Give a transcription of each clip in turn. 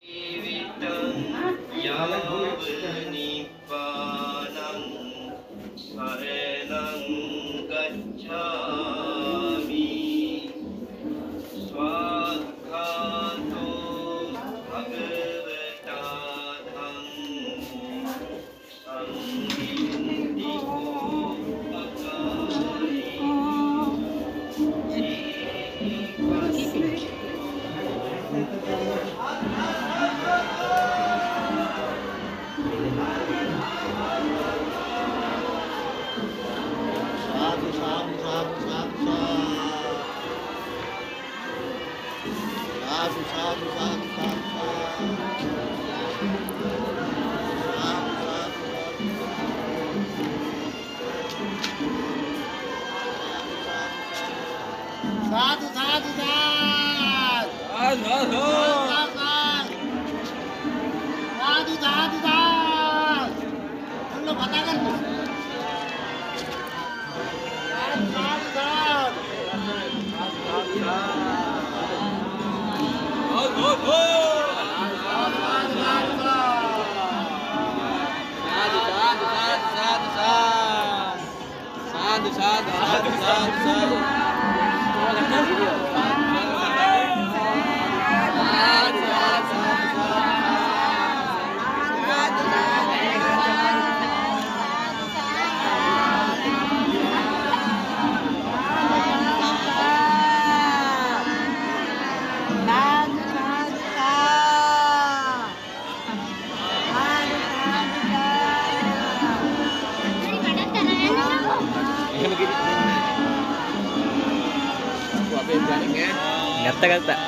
Kata-kata.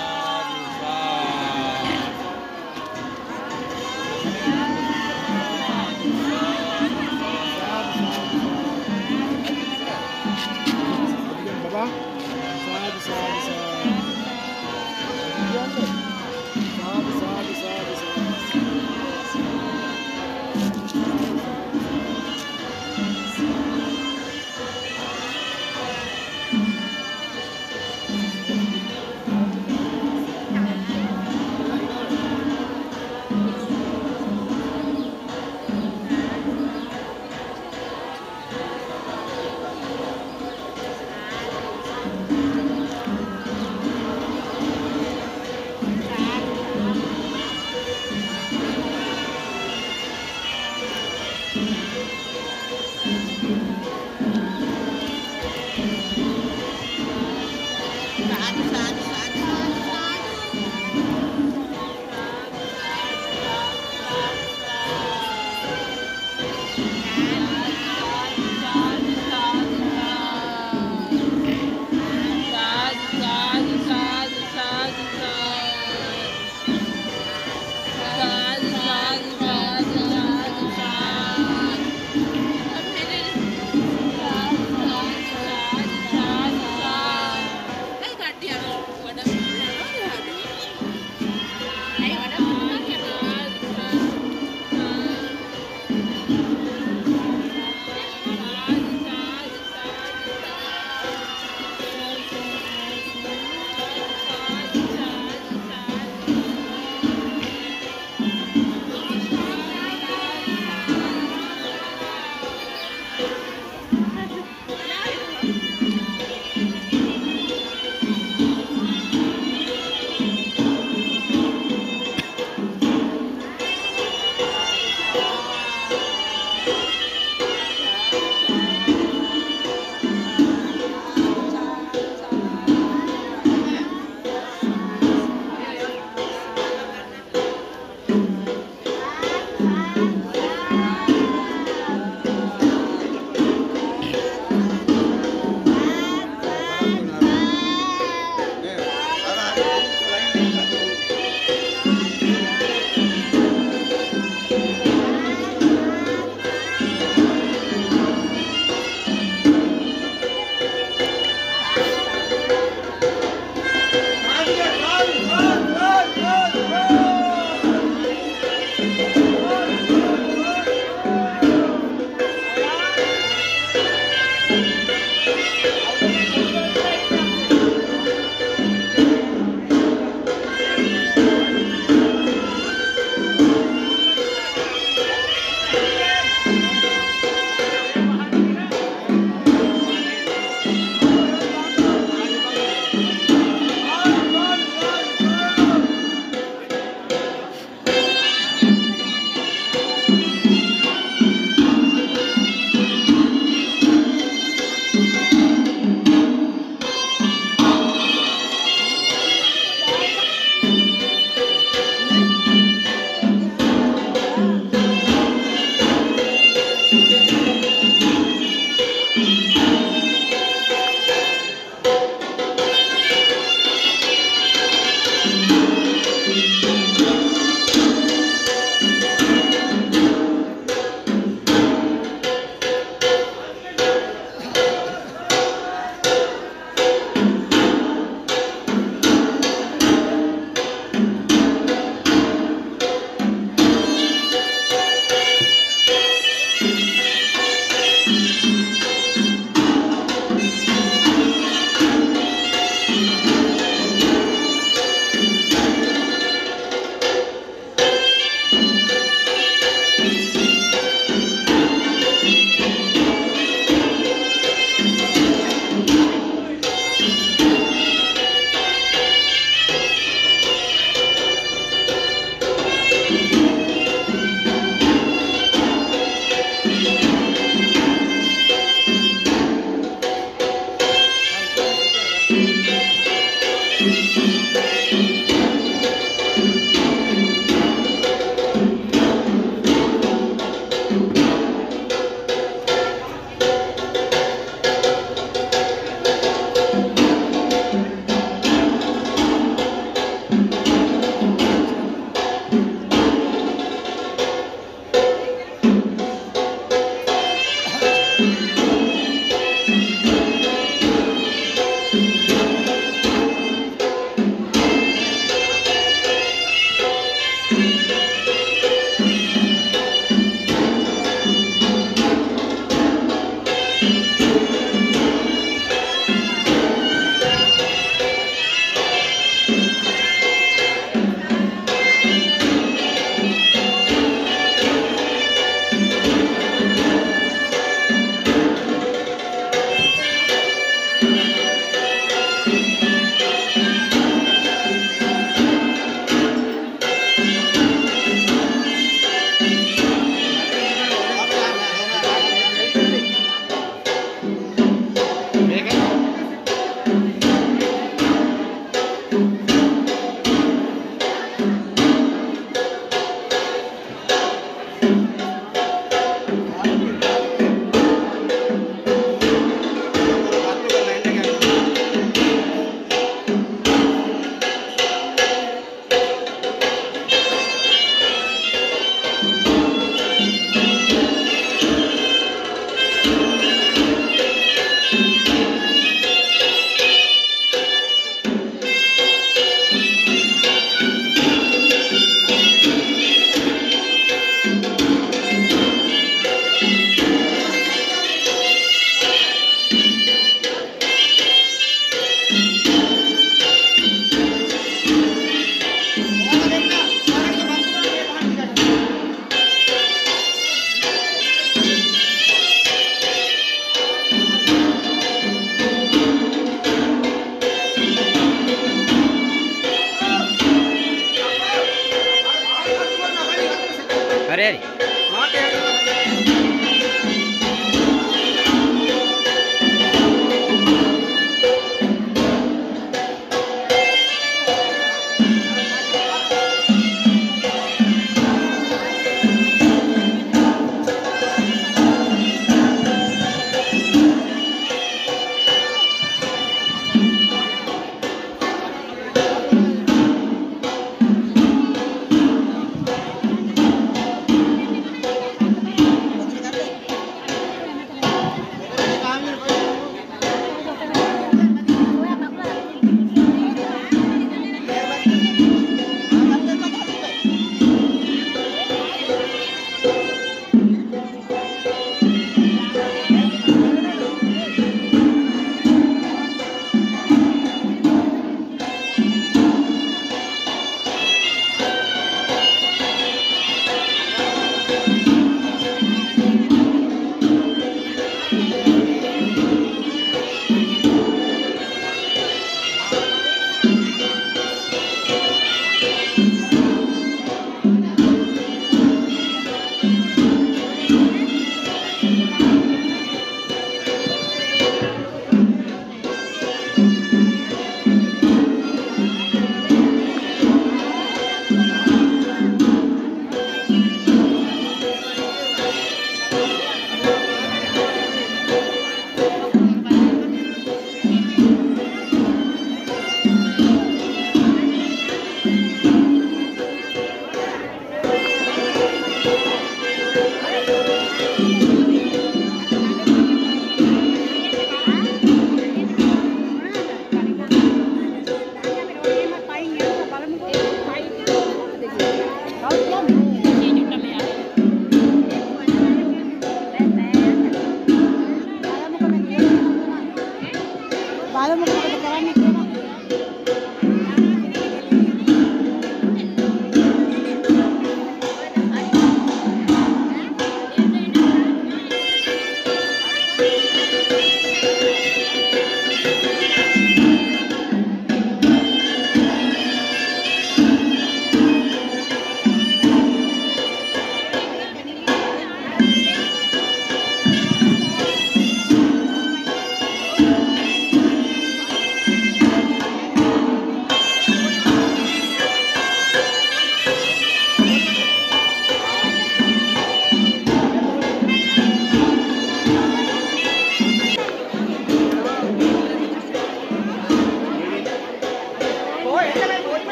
Hari-hari.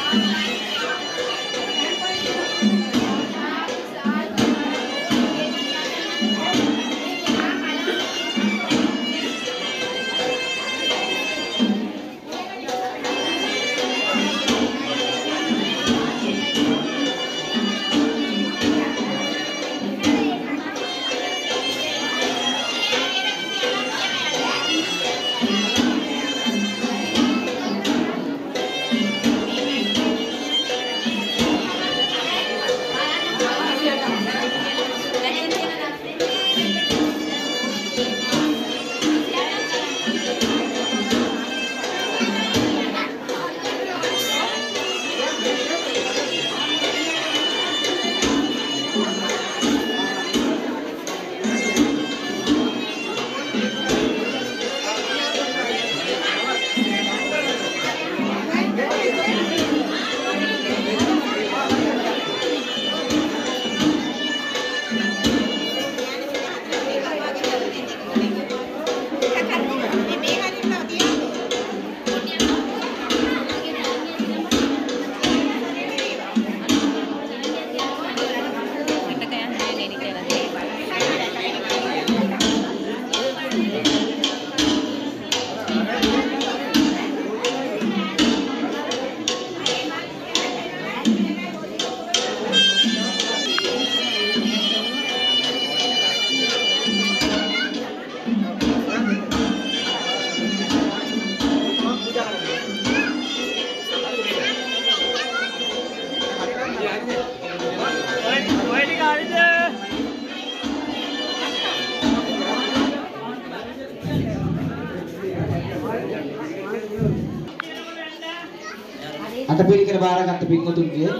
අටපිරිකර බාරගත්ත පින්වතුන්ගේ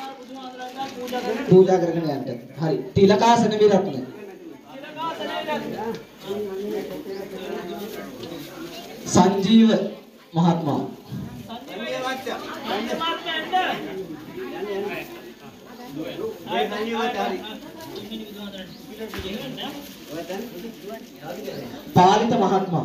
පූජා කරගෙන යන්න. හරි. තිලකාසන විරත්න. සංජීව මහත්මයා. පාලිත මහත්මයා.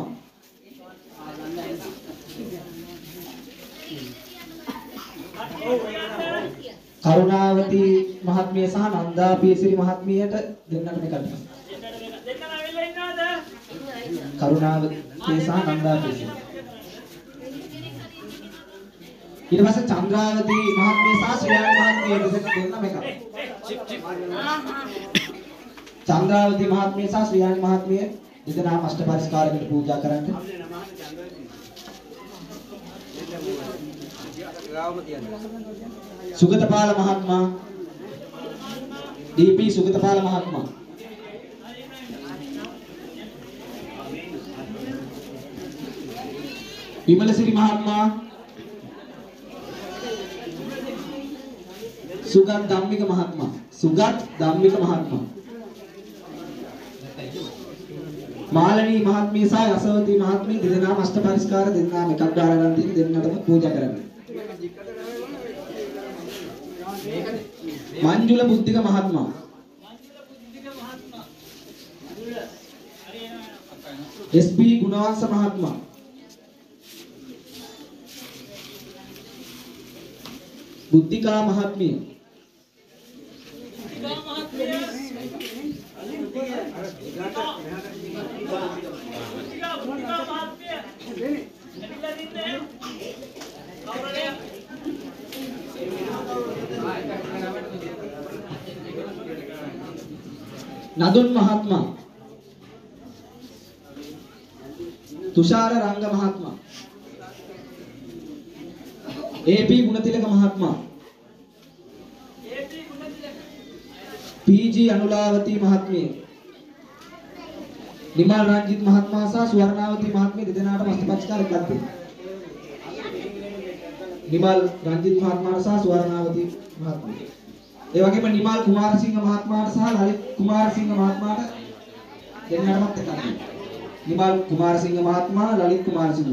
කරුණාවති මහත්මිය සහ නන්දා පියසිරි මහත්මියට දෙන්නට මේ කටයුතු. දෙන්නම ඇවිල්ලා ඉන්නවද? කරුණාවති සහ නන්දා පියසිරි. ඊට පස්සේ චන්ද්‍රාවති මහත්මිය සහ ශ්‍රියානි මහත්මිය දෙන්න මේ කටයුතු. චන්ද්‍රාවති මහත්මිය සහ ශ්‍රියානි මහත්මිය දෙදෙනාම අෂ්ට පරිස්කාරයකට පූජා කරන්න. සුගතපාල මහත්මයා ඩීපී සුගතපාල මහත්මයා විමලසිරි මහත්මයා සුගත් ධම්මික මහත්මයා මාලනී මහත්මිය සහ යසවතී මහත්මිය දෙදෙනාම අෂ්ට පරිස්කාර දෙන්නාම එකක් බාර ගන්න තියෙන දෙන්නටම පූජා කරන්න. मंजुल बुद्धिक महात्मा एसपी गुणवंश महात्मा बुद्धिका महात्म्य नदुन महात्मा तुषार रंग महात्मा एपी गुणतिलक महात्मा पीजी अनुलावती महात्मे निमाल रंजित महात्मा सा स्वर्णावती महात्मे दिदेनाट मस्तपचकार करते निमाल रंजित महात्मा सा स्वर्णावती महात्मे ඒ වගේම නිමාල් කුමාරසිංහ මහත්මයාට සහ ලලිත් කුමාරසිංහ මහත්මයාට දෙන්නාටමත් එකක්. නිමාල් කුමාරසිංහ මහත්මයා ලලිත් කුමාරසිංහ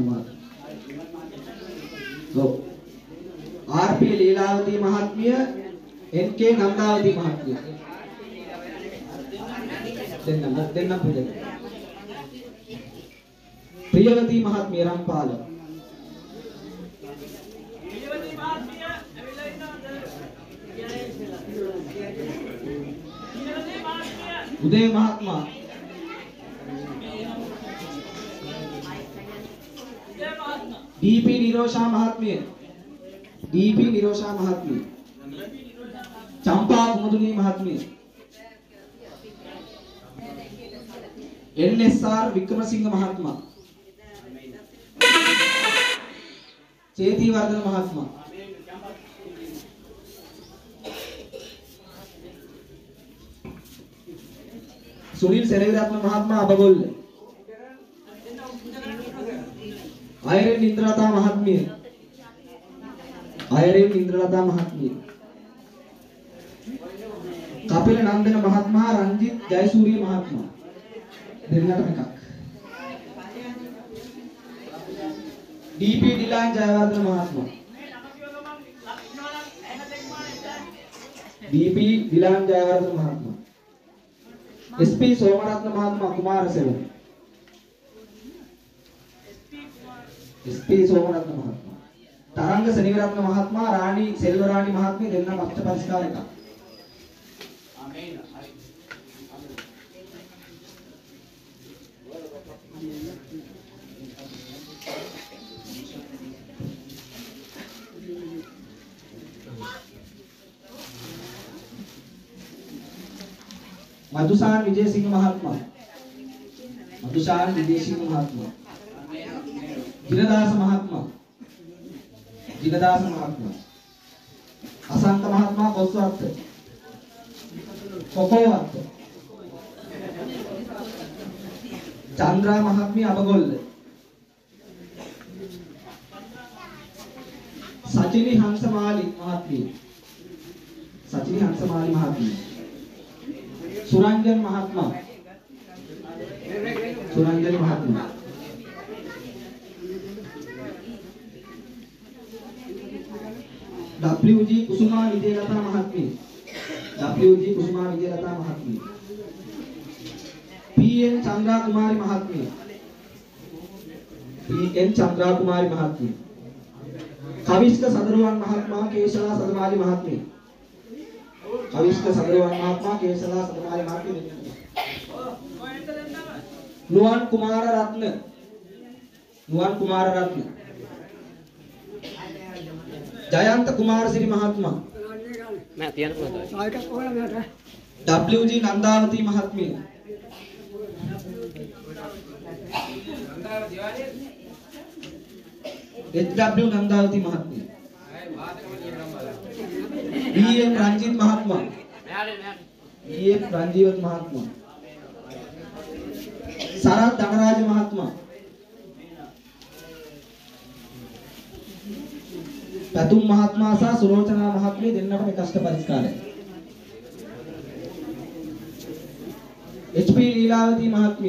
මහත්මයා. ආර්.පී. ලීලාවතී මහත්මිය එන්.කේ. නන්දාවතී මහත්මිය. දෙන්නම් පුදේ. ප්‍රියවතී මහත්මිය රම්පාල. ප්‍රියවතී මහත්මිය උදේ මහත්මයා ඩීපී නිරෝෂා මහත්මිය ඩීපී නිරෝෂා මහත්මිය චම්පා කුමුදුනී මහත්මිය එන්.එස්.ආර්. වික්‍රමසිංහ මහත්මයා චේතිවර්ධන මහත්මයා සුනිල් සෙනවිරත්න මහත්මයා අබගොල්ල අයරෙන් ඉන්ද්‍රලතා මහත්මිය කපිල නන්දන මහත්මයා රංජිත් ජයසූරිය මහත්මයා දෙන්නටම එකක් ඩීපී ඩිලාන් ජයවර්ධන මහත්මයා ඩීපී ඩිලාන් ජයවර්ධන මහත්මයා එස්.පී. සෝමරත්න මහත්මයා කුමාරසෙවණ එස්.පී. සෝමරත්න මහත්මයා තරංග සෙනවිරත්න මහත්මයා රාණි සෙල්වරාණි මහත්මිය දෙන්නම අක්ෂ පරිස්කාරක मधुशान विजय सिंह महात्मा जिनदास महात्मा असंत महात्मा कोसवत्त कोकोवत्त चंद्रा महात्मी अबगोल्ल सचिनी हंसमाली महात्मी सुरंजन महात्मा डब्ल्यूजी कुसुमा विजयलता महात्मी पीएन चंद्रा कुमारी महात्मी कविष्क सदरुवन महात्मा केशला सदमाली महात्मी नुआन कुमार रत्न जयंत कुमार श्री महात्मा डब्ल्यूजी नंदावती महात्मी एचडब्ल्यू नंदावती महात्मी डीएम रंजीत महात्मा शरद धनराज महात्मा पतुम महात्मा सा सुलोचना महात्मी දෙන්නටම කෂ්ට පරිස්කාරය एचपी लीलावती महात्मी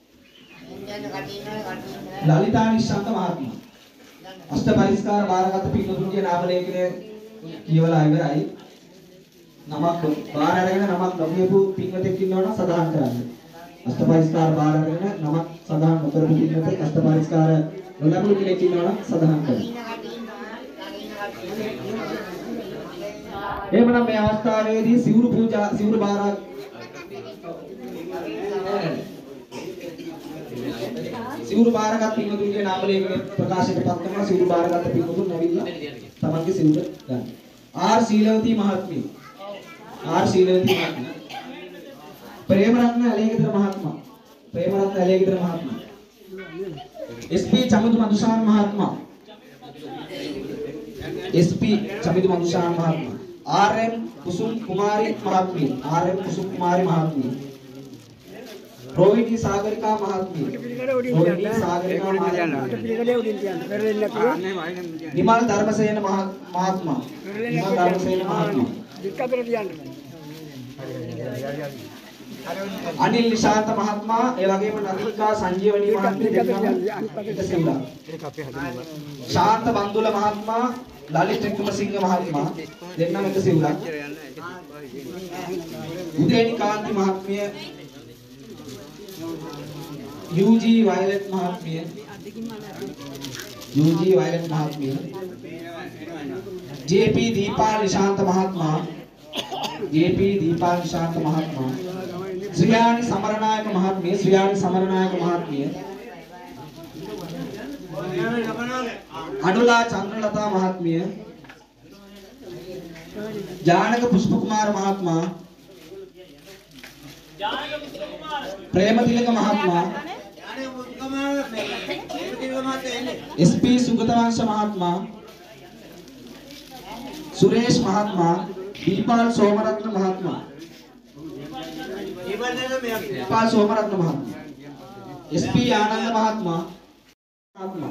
ललिता निशांत महात्मा अष्ट परिस्कार बारගත පින්තුන්ගේ නාම ලේඛනය කියවලා ඉවරයි නමක් බාර අරගෙන නමක් නොකියපු පින්වතෙක් ඉන්නවනම් සදාහන් කරන්න අෂ්ට පරිස්කාර බාර අරගෙන නමක් සදාහන් නොකරපු පින්වතෙක් අෂ්ට පරිස්කාර නොලැබුණු කෙනෙක් ඉන්නවනම් සදාහන් කරන්න එහෙමනම් මේ අවස්ථාවේදී සිවුරු පූජා සිවුරු බාරක් සිවුරු බාරගත් පින්වතුන්ගේ නාම ලේඛනය ප්‍රකාශයට පත් කරනවා සිවුරු බාරගත් පින්වතුන් නැවිලා තමන්ගේ සිවුර ගන්න आर शीलवती महात्मी प्रेमरत्न अलेगिदर महात्मा एसपी चमिदु मधुशान महात्मा आरएम कुसुम कुमारी महात्मी रोहिणी सागरिका महात्मी निमाल धर्मसेन महात्मा अनिल निशांत महात्मा ए वगेම नदिका संजीवनी महात्मी शांत बंदुल महात्मा ललित विक्रमसिंह महात्मा දෙන්නම එක සිවුරක් උදේනි කාන්ති महात्मिය यूजी वायलेट महात्मिय जेपी दीपा निशांत महात्मा ශ්‍රියානි සමරනායක මහත්මිය ශ්‍රියානි සමරනායක මහත්මිය අනුලා චන්ද්‍රලතා මහත්මිය ජානක පුෂ්ප කුමාර මහත්මයා ප්‍රේමතිලක මහත්මයා එස්.පී. සුගතවංශ මහත්මයා सुरेश महात्मा दीपाल सोमरत्न महात्मा दीपाल सोमरत्न महात्मा एस.पी. आनंद महात्मा महात्मा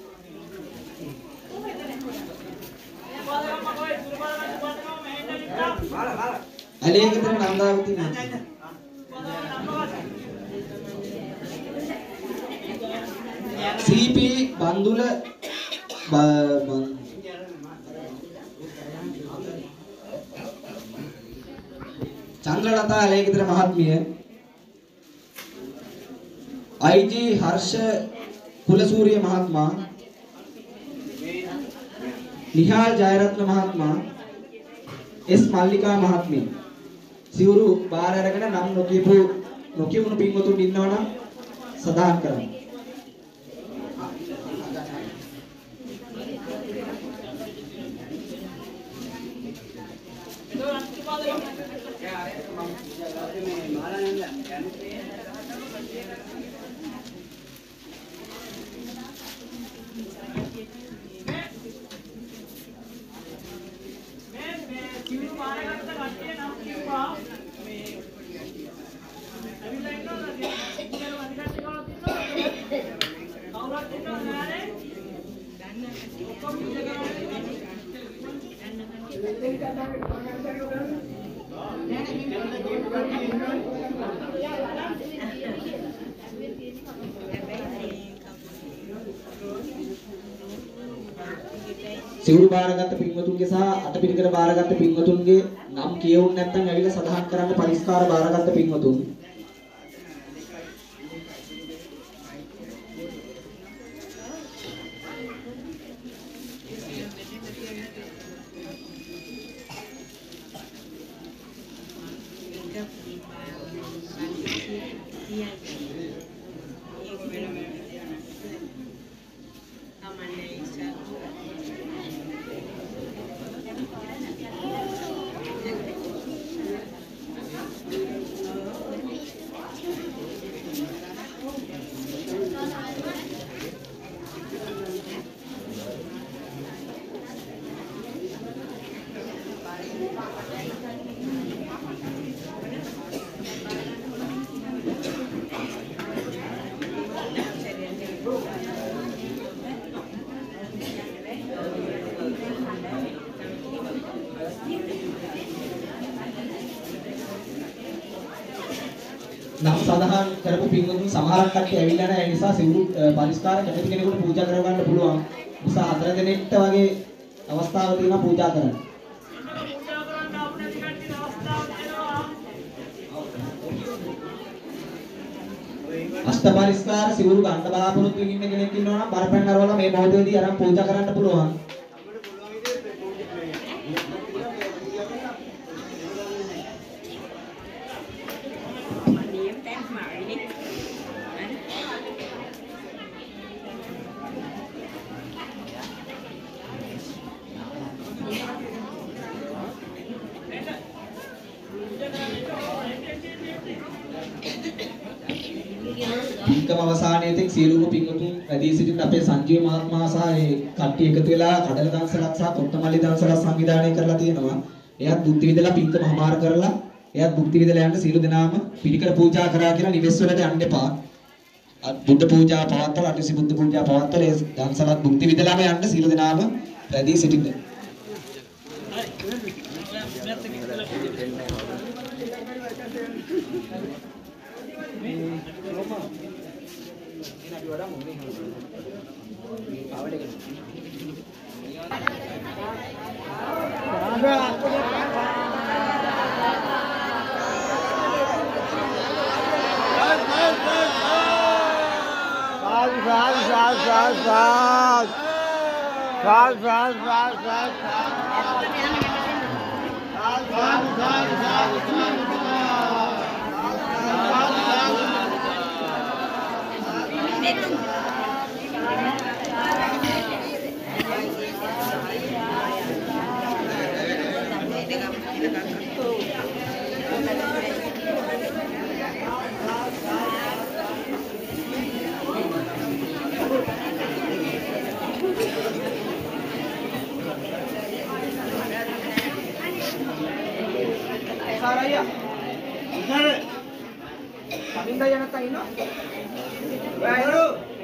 अलेकत्र नंदावती सीपी बंदुल चंद्रलता अलेकत्र महात्म्य आई.जी. हर्ष कुलसूर्य महात्मा निहाल जयरत्न महात्मा एस. मल्लिका महात्मी සිවුරු බාර අරගෙන නම් නොකියුණු පින්වතුන් ඉන්නවනම් සදාන් කරන්න. සිවුරු බාරගත්ත පින්වතුන්ගේ සහ අටපිරිකර බාරගත්ත පින්වතුන්ගේ නම් කියවුන් නැත්නම් ඇවිල්ලා සඳහන් කරන්න පරිස්කාර බාරගත්ත පින්වතුන් නම් සඳහන් කරපු පින්වතුන් සමහරක් කට්ටිය ඇවිල්ලා නැහැ. ඒ නිසා සිවුරු පරිස්කාර කැමති කෙනෙකුට පූජා කරගන්න පුළුවන්. නිසා 4 දෙනෙක්ට වගේ අවස්ථාවක් තියෙනවා පූජා කරන්න. අෂ්ට පරිස්කාර සිවුරු ගන්න බලාපොරොත්තු වෙන කෙනෙක් ඉන්නවා නම් බරපැන් අරවලා මේ මොහොතේදී අරන් පූජා කරන්න පුළුවන්. පින්කම අවසානයේ තෙක් සියලුම පින්වතුන් වැඩි සිටින අපේ සංජීව මහත්මයා සහ ඒ කට්ටිය එකතු වෙලා කඩල දන්සලක් සහ කොට්ටමල්ලි දන්සලක් සංවිධානය කරලා තියෙනවා. එයාත් බුද්ධ විදලා පින්කම හමාර කරලා එයාත් බුද්ධ විදලා යන්න සියලු දෙනාම පිළිකර පූජා කරා කියලා නිවෙස් වලට යන්න එපා. බුද්ධ පූජා පවත්වලා අටසිල් බුද්ධ පූජා පවත්වලා ඒ දන්සලක් බුද්ධ විදලාම යන්න සියලු දෙනාම වැඩි සිටින්න. Saraya. Paminda yan at tayo, no? Baru.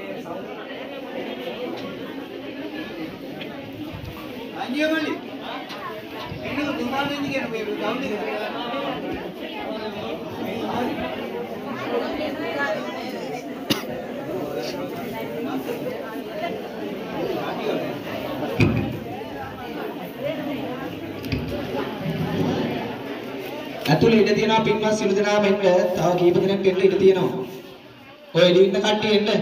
Anjir mali. Ini dumaan ini kan, tahu ni kan? ඇතුළේ ඉඳ තියෙනවා පින්වත් සිළු දෙනාම එන්න. තව කීප දෙනෙක් එන්න ඉඳ තියෙනවා. ඔය එළිය ඉන්න කට්ටිය එන්න.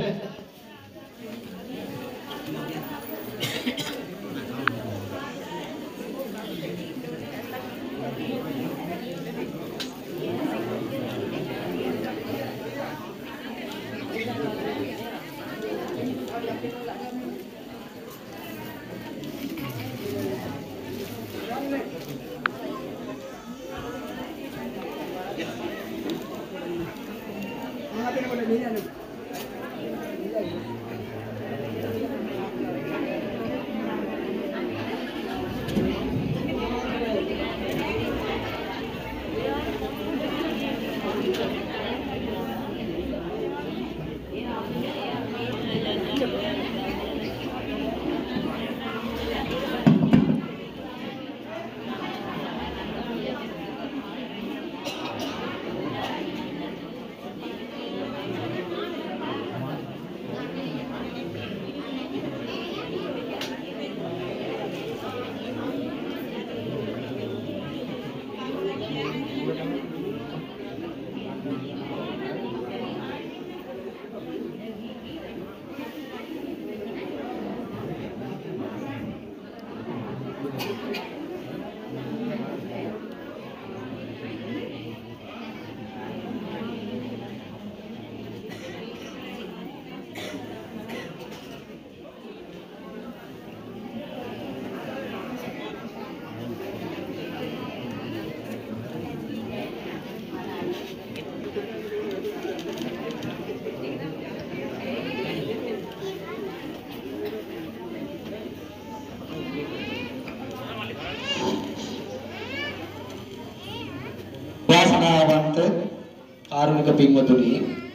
වාසනාවන්ත කාරුණික පින්වතුනි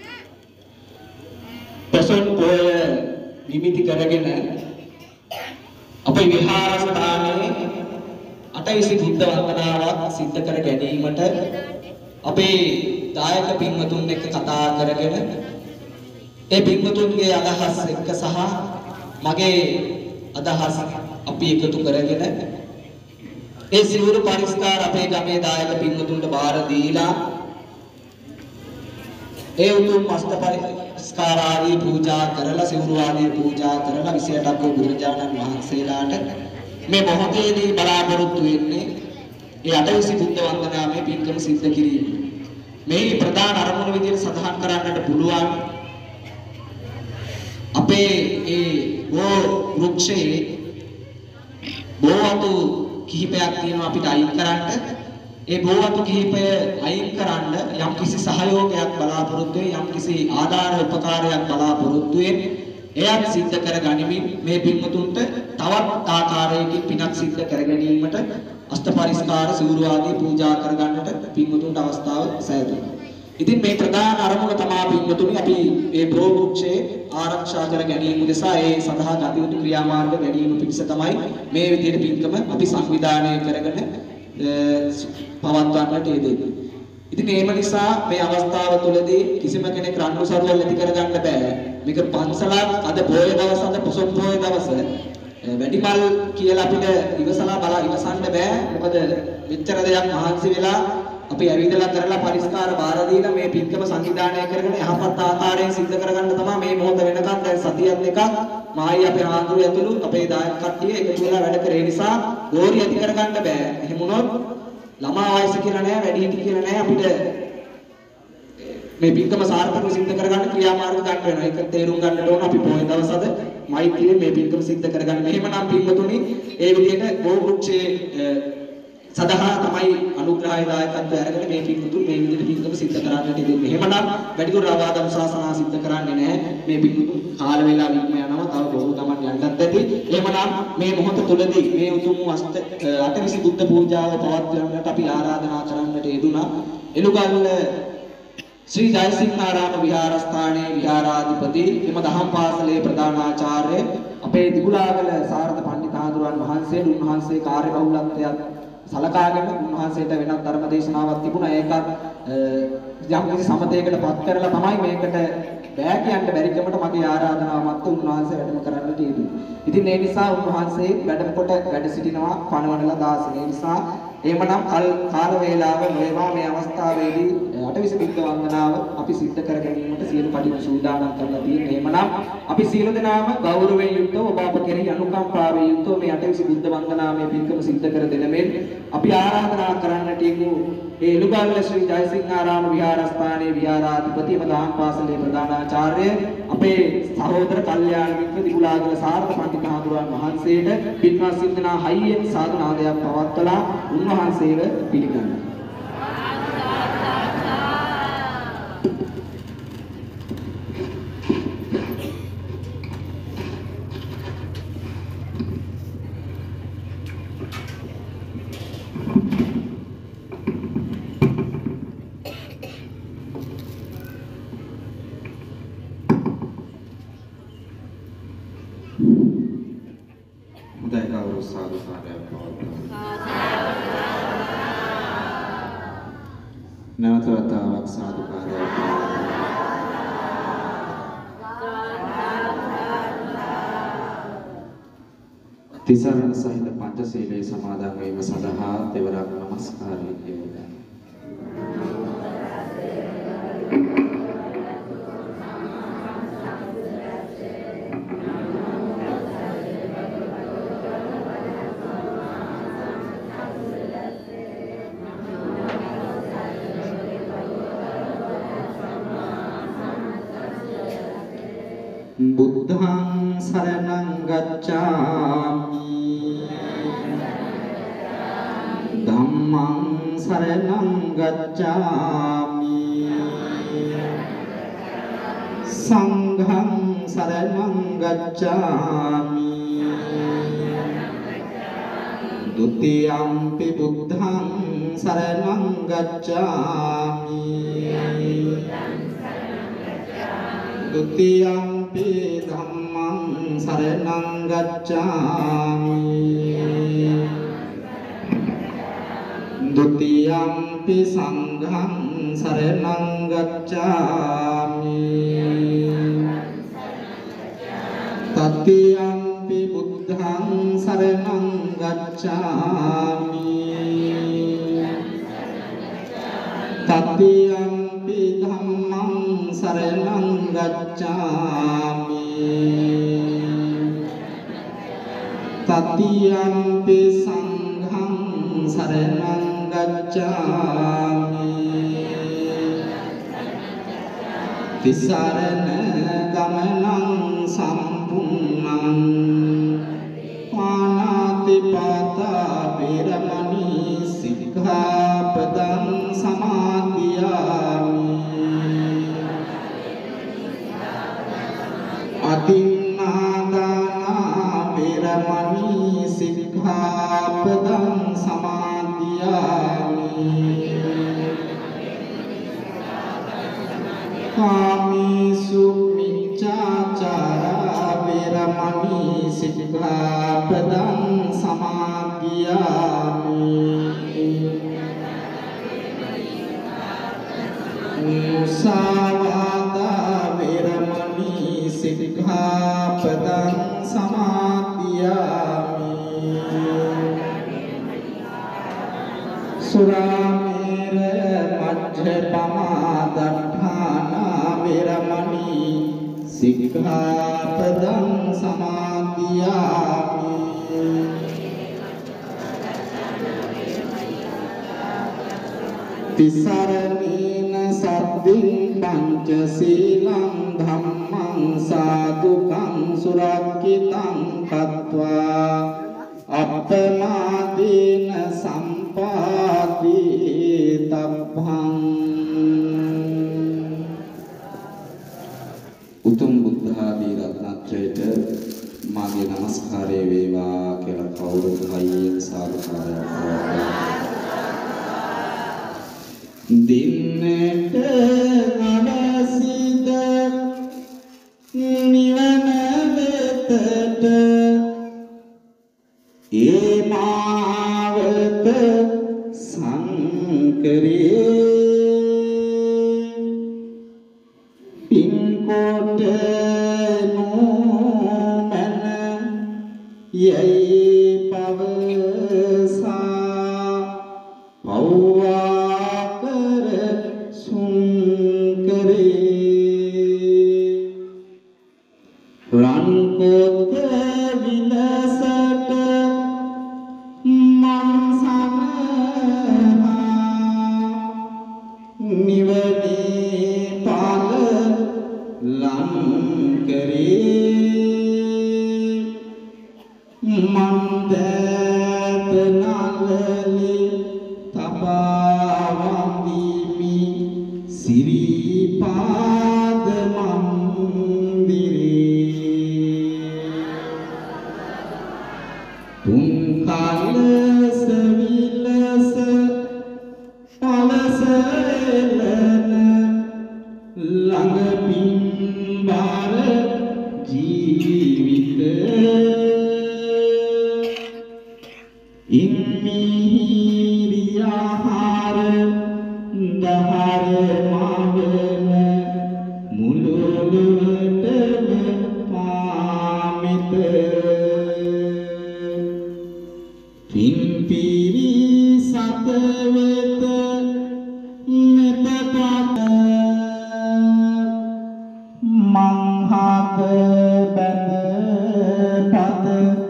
පසොන් පොය නිමිති කරගෙන අපේ විහාරස්ථානයේ අටවිසි බුද්ධ වන්දනාවක් සිද්ධ කර ගැනීමට අපේ දායක පින්වතුන් එක්ක කතා කරගෙන ඒ පින්වතුන්ගේ අදහස් එක්ක සහ මගේ අදහස් අපි එකතු කරගෙන ඒ සිවුරු පරිස්කාර අපේ ගමේ දායක පින්වතුන්ට බාර දීලා ඒ උතුම් මස්ත පරිස්කාර ආදී පූජා කරලා සිවුරු ආදී පූජා කරලා 28ක් බුදුරජාණන් වහන්සේලාට මේ මොහොතේදී බලාපොරොත්තු වෙන්නේ ඒ අටවිසි බුද්ධ වන්දනාවේ පින්කම සිද්ධ කිරීම. මේ ප්‍රධාන අරමුණ විදිහට සඳහන් කරන්නට පුළුවන් අපේ ඒ බෝ වෘක්ෂයේ බෝවතු කිහිපයක් තියෙනවා අපිට අයින් කරන්න. ඒ බෝවතු කිහිපය අයින් කරන්න යම් කිසි සහයෝගයක් බලාපොරොත්තු වෙන යම් කිසි ආධාර උපකාරයක් බලාපොරොත්තු වෙන එයත් සිද්ධ කර ගනිමින් මේ පින්වතුන්ට තවත් ආකාරයකින් පිනක් සිද්ධ කර ගැනීමට අෂ්ටපරිස්කාර සිවුරු ආදී පූජා කර ගන්නට පින්වතුන්ට අවස්ථාව සැලසෙනවා. ඉතින් මේ ප්‍රධාන අරමුණ තමයි පින්වතුනි අපි මේ බෝ වෘක්ෂයේ ආරක්ෂා කර ගැනීම නිසා ඒ සඳහා ගත යුතු ක්‍රියාමාර්ග ගැනීම පිණිස තමයි මේ විදිහට පින්කම අපි සංවිධානය කරගෙන පවත්වන්නට යෙදෙන්නේ. ඉතින් මේව නිසා මේ අවස්ථාව තුළදී කිසිම කෙනෙක් රණ්ඩු සරුවල් ඇති කරගන්න බෑ. මේක පන්සලක් අද පොය දවස් අද පොසොන් පොය දවස වැඩිමල් කියලා අපිට ඉවසලා බලා ඉවසන්න බෑ. මොකද මෙච්චර දෙයක් මහන්සි වෙලා අපි ඇවිදලා කරලා පරිස්කාර බාර දීලා මේ පින්කම සංවිධානය කරගෙන යහපත් ආකාරයෙන් සිද්ධ කරගන්න තමයි මේ මොහොත වෙනකන් දැන් සතියක් එකක් මායි අපේ ආන්දරු ඇතුළු අපේ දායක කට්ටිය එකතු වෙලා වැඩ කරේ නිසා ගෝරි ඇති කරගන්න බෑ. එහෙම වුණොත් ළමා වයස කියලා නෑ වැඩි හිටි කියලා නෑ අපිට මේ පින්කම සාර්ථකව සිද්ධ කරගන්න ක්‍රියාමාර්ග ගන්න වෙනවා. ඒක තේරුම් ගන්නට ඕන අපි පොය දවසද මෛත්‍රියෙන් මේ පින්කම සිද්ධ කරගන්න. එහෙමනම් පින්වතුනි ඒ විදිහට බෝ වෘක්ෂයේ සදහා තමයි අනුග්‍රහය දායකත්වය අරගෙන මේ පින්තුන් මේ විදිහට පින්කම සිද්ධ කරන්නට ඉන්නේ. එහෙමනම් වැඩිදුර අවවාදම් ශාසනා සිද්ධ කරන්නේ නැහැ. මේ පින්තුන් කාල වේලාව ඉක්ම යනවා. තව බොහෝ ගමන් යන්නත් ඇති. එහෙමනම් මේ මොහොත තුලදී මේ උතුම් අටවිසි බුද්ධ පූජාව පවත්වන්නට අපි ආරාධනා කරන්නට යෙදුණා. එළුගල්ල ශ්‍රී ජයසිංහාරාම විහාරස්ථානයේ විහාරාධිපති එම දහම් පාසලේ ප්‍රධානාචාර්ය අපේ දිගුලාගල සාරද පණ්ඩිතාඳුරන් වහන්සේ උන්වහන්සේ කාර්යබහුලත්වයක් සලකාගෙන උන්වහන්සේට වෙනත් ධර්ම දේශනාවක් තිබුණා. ඒකත් යම් කිසි සමතයකට පත් කරලා තමයි මේකට බෑ කියන්න බැරිකමට මගේ ආරාධනාව මත උන්වහන්සේ වැඩම කරන්නට යෙදුණා. ඉතින් ඒ නිසා උන්වහන්සේ වැඩම කොට වැඩ සිටිනවා පණවනලා දාසන. ඒ නිසා එහෙමනම් කාල වේලාව නොවේවා මේ අවස්ථාවේදී අටවිසි බුද්ධ වන්දනාව අපි සිද්ධ කර ගැනීමට සියලු කටයුතු සූදානම් කරලා තියෙනවා. එහෙමනම් අපි සියලු දෙනාම ගෞරවයෙන් යුක්තව ඔබ අප කෙරෙහි අනුකම්පාවෙන් යුක්තව මේ අටවිසි බුද්ධ වන්දනාවේ පින්කම සිද්ධ කර දෙන මෙන් අපි ආරාධනා කරන්නට යමු. ඒ එළුගල්ල ශ්‍රී ජයසිංහාරාම විහාරස්ථානයේ විහාරාධිපති එම දහම් පාසලේ ප්‍රධානාචාර්ය අපේ සහෝදර කල්යාණ මිත්‍ර දිගුලාගල සාරද පණ්ඩිතාඳුරන් වහන්සේට පින්වත් සින්දනා හයියෙන් සාධනාදයක් පවත්වලා උන්වහන්සේව පිළිගන්නවා. නැවත වතාවක් සාදුකාරයක් තිසරණ සහිත පංචශීලයේ සමාදන් වීම සඳහා දෙවරක් නමස්කාරය කියනවා. බුද්ධං සරණං ගච්ඡාමි ධම්මං සරණං ගච්ඡාමි සංඝං සරණං ගච්ඡාමි ဒုတိယံ පි බුද්ධං සරණං ගච්ඡාමි Dutiyampi dhammam saranang gacchami Dutiyampi sangham saranang gacchami Tatiyampi buddhang saranang gacchami Tatiyampi dhammam saranang gacchami Tatiyampi sangham saranang gacchami Tisarana gamanang sampunnan Panatipata viramani sikkhapadam samadhiyami Adinādāna viramani sikkhapadam samadhiyami Kāmesu miccācārā viramani sikkhapadam samadhiyami Musāvādā viramani sikkhapadam samadhiyami Suramera majjapama daṭṭhāna viramani sikkhapadam samadhiyami Tisaranena saddin pancasīlaṃ dhammaṃ sādhukaṃ surakkitaṃ kattvā appamādena sampā උතුම් බුද්ධ ආදී රත්නත්‍රයට මාගේ নমස්කාරය වේවා කියලා කවුරුත් හයියෙන් සාදුකාරයක් පවත්වනවා. දින්නට අවසිත නිවන වෙතට ඒ මාවත සංකරේ පින්කොට නොමන යයි පවසා පෞවා කර සුන්කරේ රන් කොත විලසට මන් සමහා නිවනේ පාල ලං කරේ මන් දැත නලලි තබා වන්දිමි සිරිපාද මන්දිරේ තුන් කලස විලස පලස එලන ළඟ පින්බාර ජීවිත ඉන්මිහිරියාහාර දහර මාවන මුළුලුවටම පාමිත පින්පිරි සතවෙත මෙතපත මංහත බැඳ පද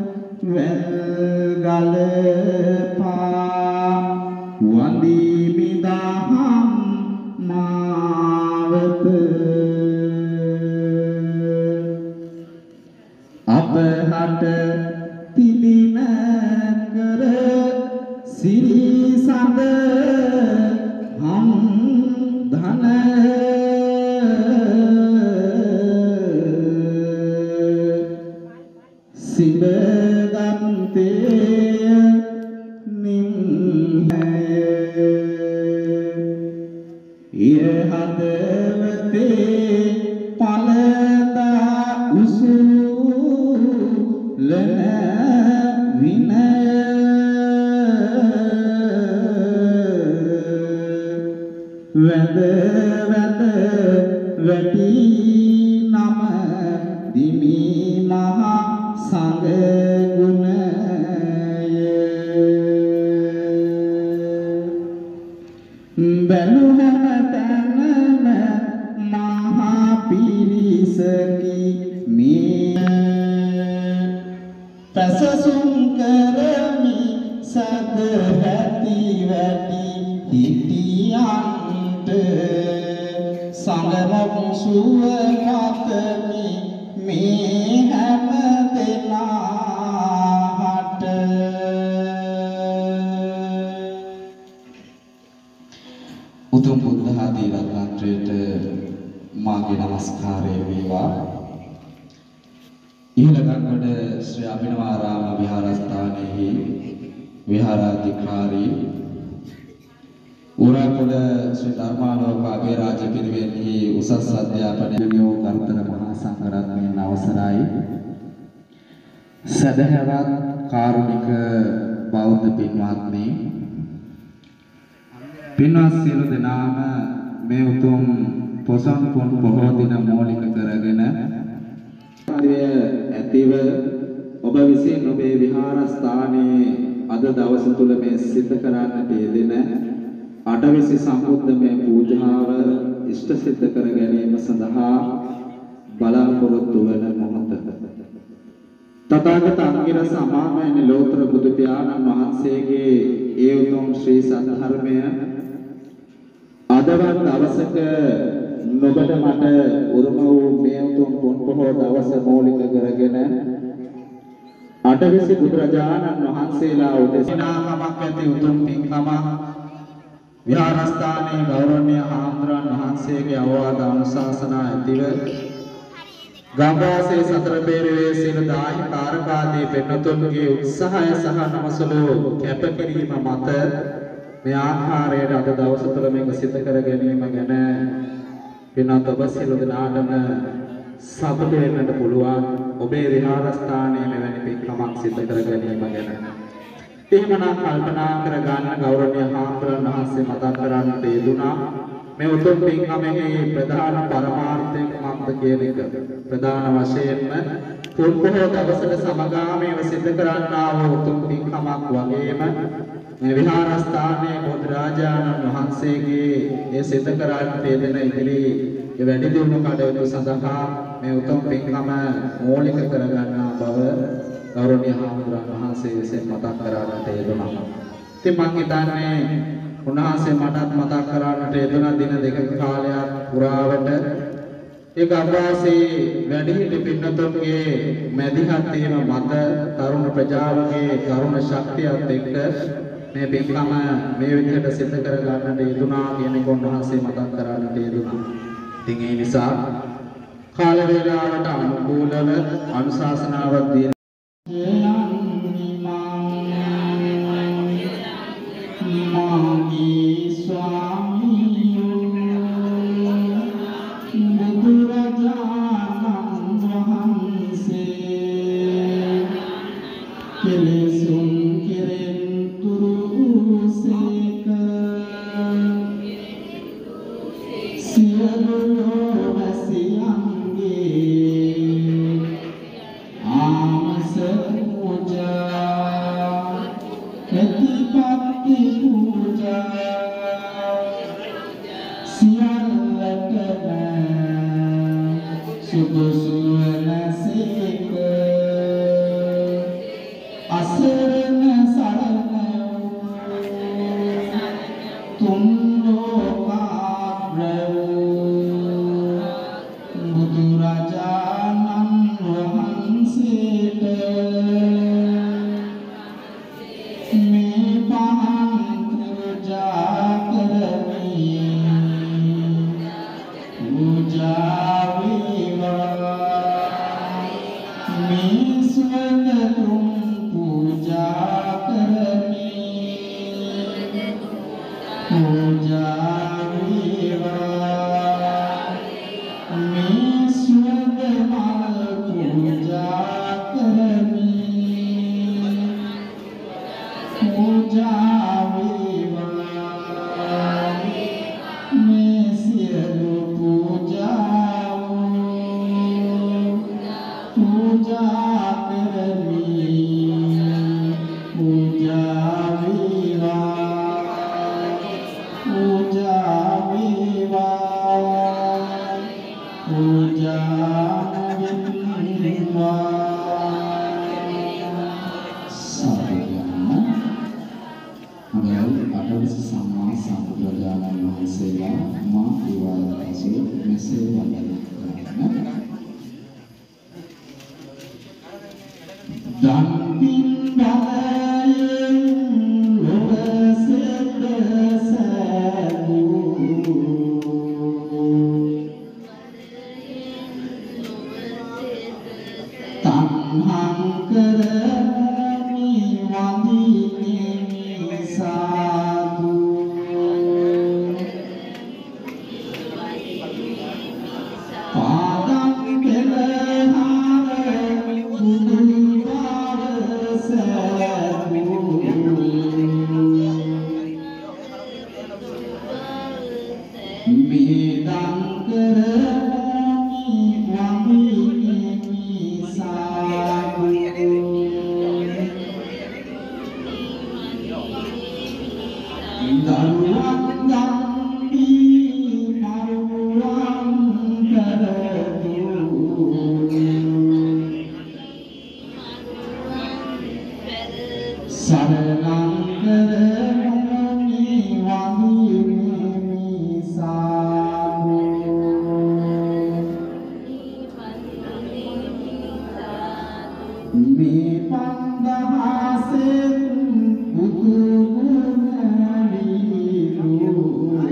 වැල් ගලපා වඳිමි දහම් මාවත අපහට තිලින කර සිරි සඳ හම් ධන සිබගන්තේ නිම්හය ඉහදවතේ පලදා උසුලන විනය වැඳ වැඳ වැටි නම දිමි මහා සංඝ ගුණය බැලුවම තනම මහා පිරිසකි මේ පැසසුම් කරමි සදහැති වැටි හිටියන්ට සංගමක් සුව මතමි මේ හැම දෙනාට උතුම් බුද්ධ ආදී රත්නත්‍රයට මාගේ নমස්කාරය වේවා. ඊළඟට ශ්‍රී අභිනවාරාම විහාරස්ථානයේ විහාරාධිකාරී උරාකුල ශ්‍රී ධර්මාලෝක අභිරාජ පිරිවෙන්හි උසස් අධ්‍යාපනයෝ ගරුතර මහා සංඝරත්නයන් අවසරයි. සදහවත් කාරුණික බෞද්ධ පින්වත්නි, පින්වත් සියලු දෙනාම මේ උතුම් පොසොන් පුන් පොහෝ දින මූලික කරගෙන ඇතිව ඔබ විසින් ඔබේ විහාරස්ථානයේ අද දවස තුල මේ සිද්ධ කරන්නට යෙදෙන අටවිසි සම්බුද්ධමය පූජාව ඉෂ්ට සිද්ධ කර ගැනීම සඳහා බලාපොරොත්තු වන මොහොත. තථාගත අංගිර සමාමයන් ලෝතර බුදු පියාණන් වහන්සේගේ ඒ උතුම් ශ්‍රී සද්ධර්මය අදවත් දවසක නොබට මට උරුම වූ මේ උතුම් පුන් පොහෝ දවස මූලික කරගෙන අටවිසි බුදුරජාණන් වහන්සේලා උදෙසාකමක් ඇති උතුම් පින්කම විහාරස්ථානයේ ගෞරවනීය හාමුදුරන් වහන්සේගේ අවවාද අනුශාසනා ඇතිව ගම්වාසී සතර බේරුවේ සියලු දායක කාරකාදී පෙන්වතුන්ගේ උත්සාහය සහ නමසලු කැපකිරීම මත මේ ආකාරයට අද දවස තුළ මේක සිදු කර ගැනීම ගැන පින්වත් ඔබ සියලු දෙනාටම සතුටු වෙන්නට පුළුවන්. ඔබේ විහාරස්ථානයේ මෙවැනි පින්කමක් සිදු කර ගැනීම ගැන එහෙමනම් කල්පනා කර ගන්න ගෞරවනීය හාමුදුරන් වහන්සේ මතක් කරන්නට යෙදුනා. මේ උතුම් පින්කමේ ප්‍රධාන පරමාර්ථය කුමක්ද කියන එක ප්‍රධාන වශයෙන්ම පුන් පොහොය දවසට සමගාමීව සිදු කරන්නා වූ උතුම් පින්කමක් වගේම මේ විහාරස්ථානයේ බෝධිරාජාණන් වහන්සේගේ ඒ සිදු කරන්නට යෙදෙන ඉදිරි වැඩි දියුණු කටයුතු සඳහා මේ උතුම් පින්කම මූලික කරගන්නා බව ගෞරවනීය හාමුදුරන් වහන්සේ විසින් මතක් කරන්නට යෙදුණා. ඉතින් මම හිතන්නේ උන්වහන්සේ මටත් මතක් කරන්නට යෙදුණ දින දෙකක කාලයක් පුරාවට ඒ ගම්වාසී වැඩිහිටි පින්නතුන්ගේ මැදිහත් වීම මත තරුණ ප්‍රජාවගේ තරුණ ශක්තියත් එක්ක මේ පින්කම මේ විදිහට සිදු කර ගන්නට යෙදුණා කියන එක උන්වහන්සේ මතක් කරන්නට යෙදුණා. ඉතින් ඒ නිසා කාල වේලාවට අනුකූලව අනුශාසනාවක් දී Pandahase Budu Nari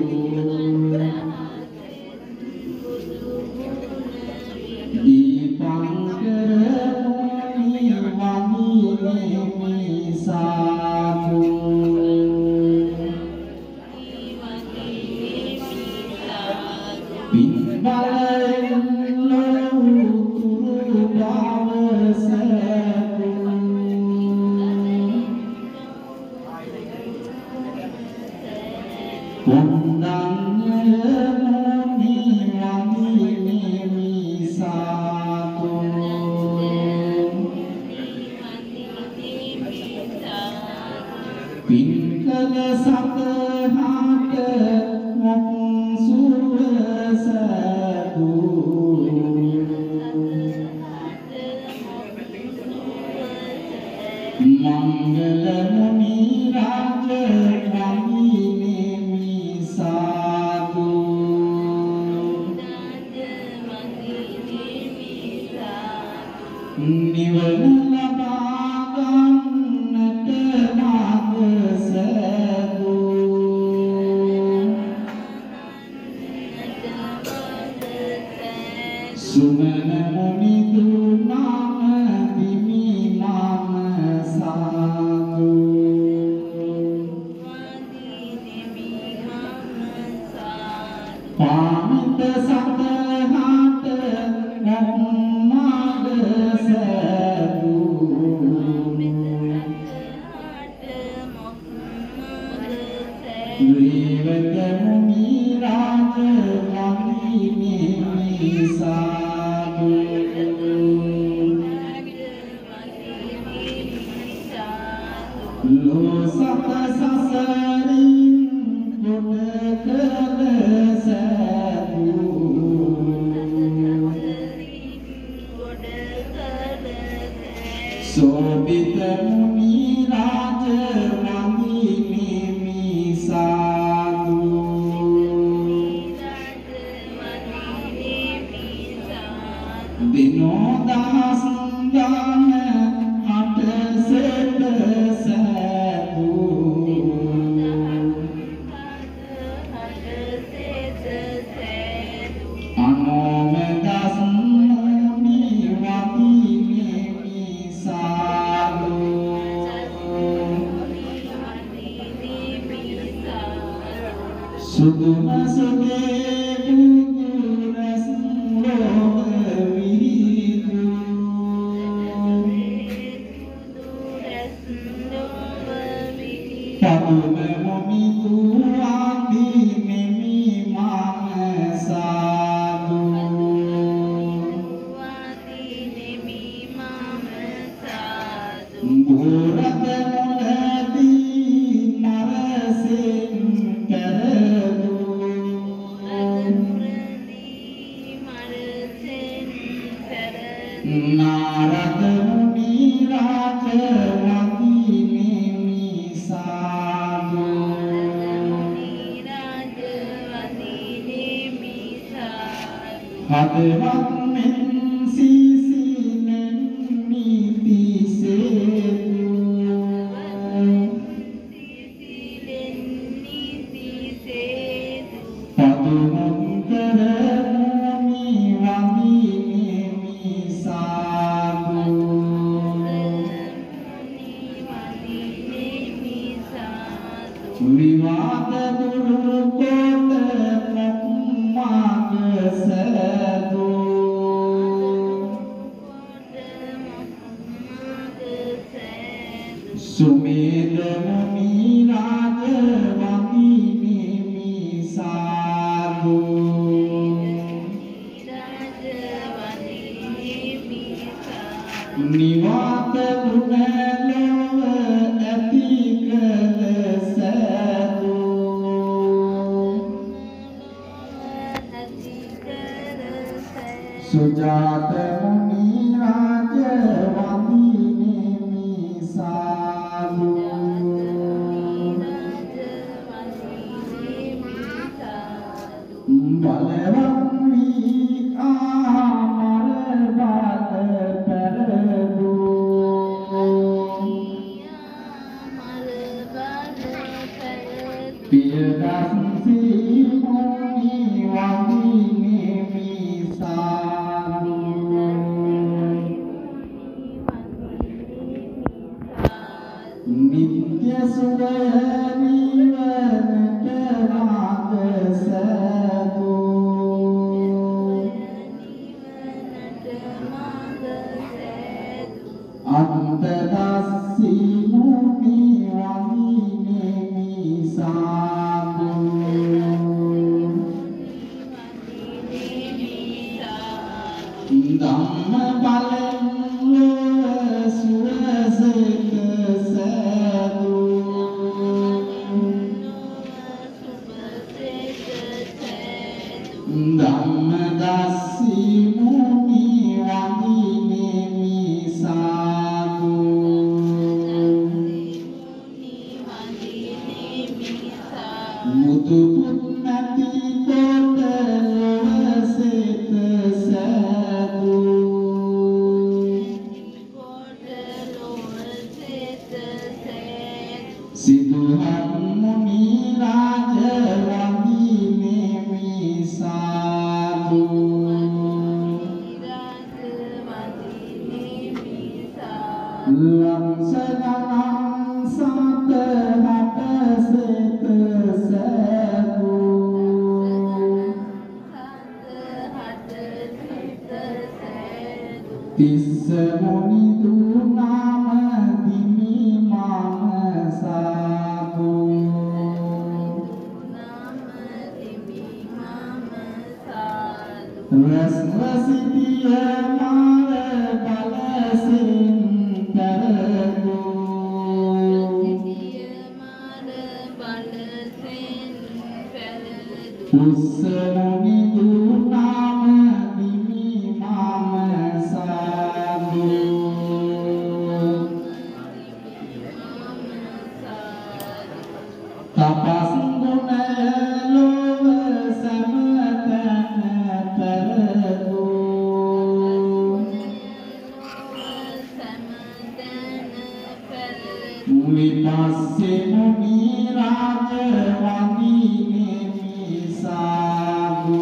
Antadasi muni wani sadu ධම්මදස්සී මුනි වඳිනෙමි සාදු මුතු පුත් නැති කොට ලොවසෙත සෑදු සිදුහත් මුනි රාජ වඳිනෙමි සාදු ලක්ෂණං සත හටසෙත සෑදු තිස්ස මුනි දුනාම දිමි මම සාදු රසවසිතිය මාර බලසින් පෙරදු උස්ස මුනි දුනාම දිමි මම සාදු තපස් ගුණය ලොව සමතන පෙරදු විපස්සේ මුනි රාජ වඳිනෙමි සාදු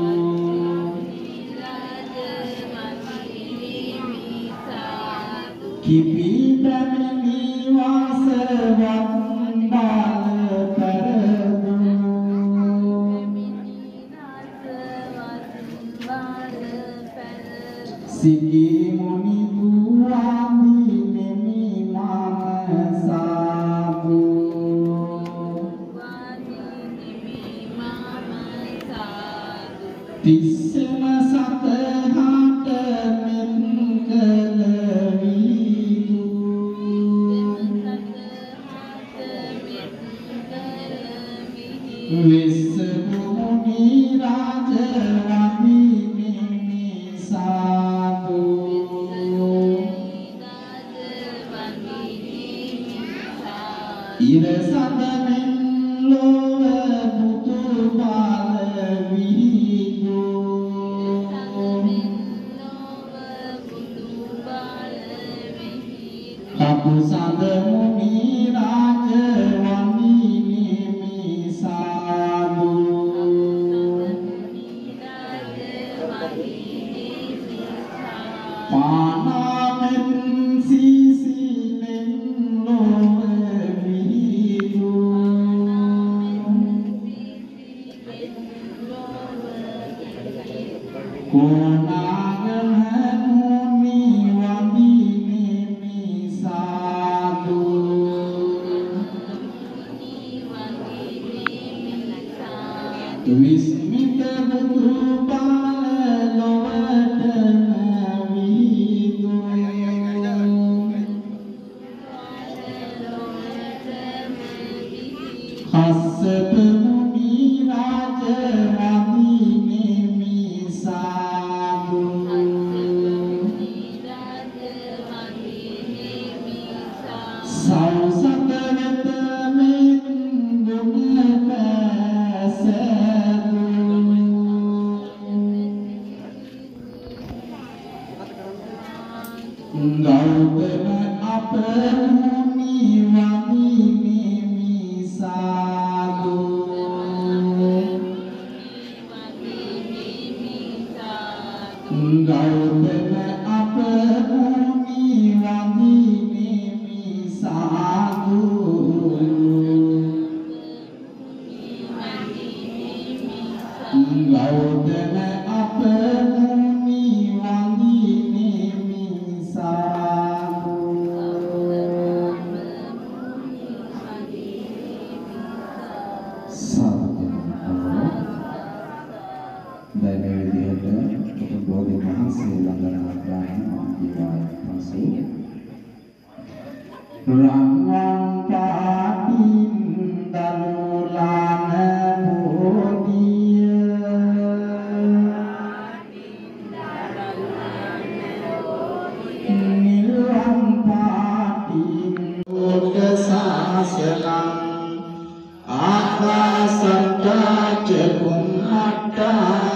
කිපි පැමිණි වාසවත් බාල පෙරදු සිගී මුනි දුවාඳිනෙමි මම සාදු තිස්සම සතහට මෙත් කළ වීදු විස්ස මුනි රාජ වඳිනෙමි සාදු ඉර සඳනෙන් ලොව පුතු බාල වීදු කපු සඳ මුනි රාජ වඳිනෙමි සාදු පානාමෙන් සීසීනෙන් ලොව විහිදු කොණාගම මුනි වඳිනෙමි සාදු විස්මිත බුදු බාල ලොවටම විහිදු හස්සත මුනි රාජ වඳිනෙමි සාදු සෞසත වෙත මෙත් ගුණ පැසෑදු ගෞතම අප මුනි වඳිනෙමි සාදු ගෞතම අප මුනි වඳිනෙමි සාදු ගෞතම අප මුනි වඳිනෙමි සාදු සාදු දැන් මේ විදිහට බෝධි මහන්සිය වන්දනා කරන මාර්ගය පසු රංගන් පාටින් දලුලාන බෝධිය චකුම්මට්ටා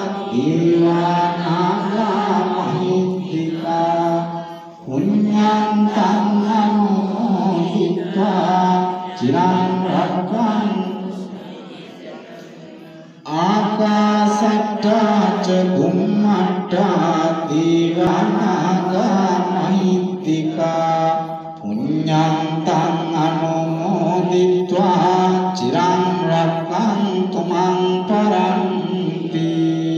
දේවානාගා මහිත්‍තිකා පුඤ්ඤං තං අනුමෝදිत्वा චිරං රක්ඛං ආකාශට්ටා චකුම්මට්ටා දේවානාගා මහිත්‍තිකා පුඤ්ඤං තං අනුමෝදිत्वा චිරං රක්ඛන්තු මං පරන්ති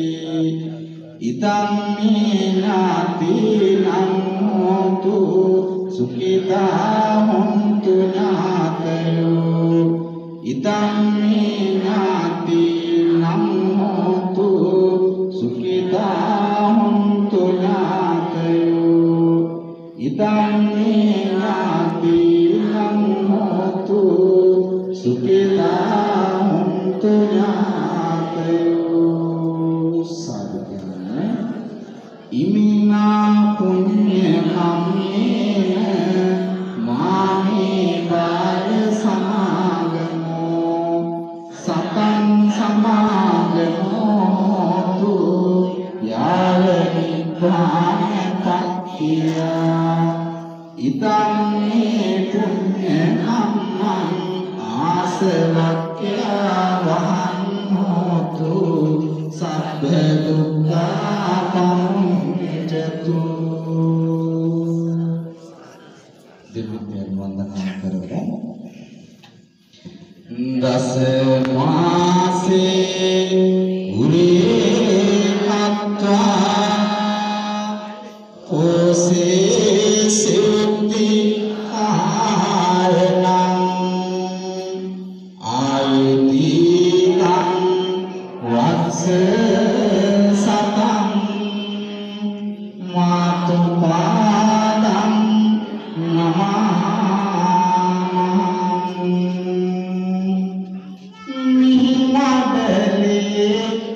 ඉදං මීනාතිනං හෝතු සුඛිතා හොන්තු ඥාතයෝ ඉදං මීනාතිනං හෝතු සුඛිතා හොන්තු ඥාතයෝ ඉදං මීනාතිනං හෝතු සුඛිතා හොන්තු ඥාතයෝ සාදුකයන් ඉමිනා පුඤ්ඤ කම්මේන මාමේ බාල සමාගමෝ සතං සමාගමෝ යාව නිබ්බාන පත්තිය ඉදං මේ පුඤ්ඤ කම්මං ආසවක්ඛ්‍යා වහං හෝතු සබ්බ දුක්ඛා පමුච්ඡතු දෙවියන් වන්දනා කරමු දස මාසේ උරේ කත්වා ඕසේ සිද්ධි ආරණං ආයුධීනං වත්ස සතං මාතු පාදං නමං මිහිමඩලේ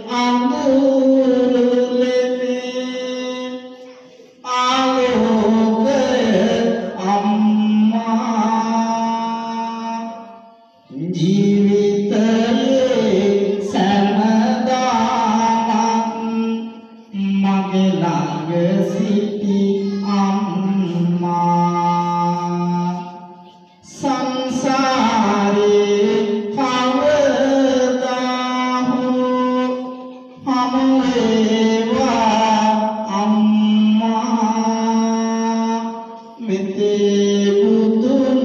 අඟුරුලේ ආලෝක අම්මා ජීවිතයේ සමදානම් මගේ ළඟ සිටි අම්මා සංසාරේ කවදා හෝ හමු වේවා අම්මා මෙතේ බුදුන්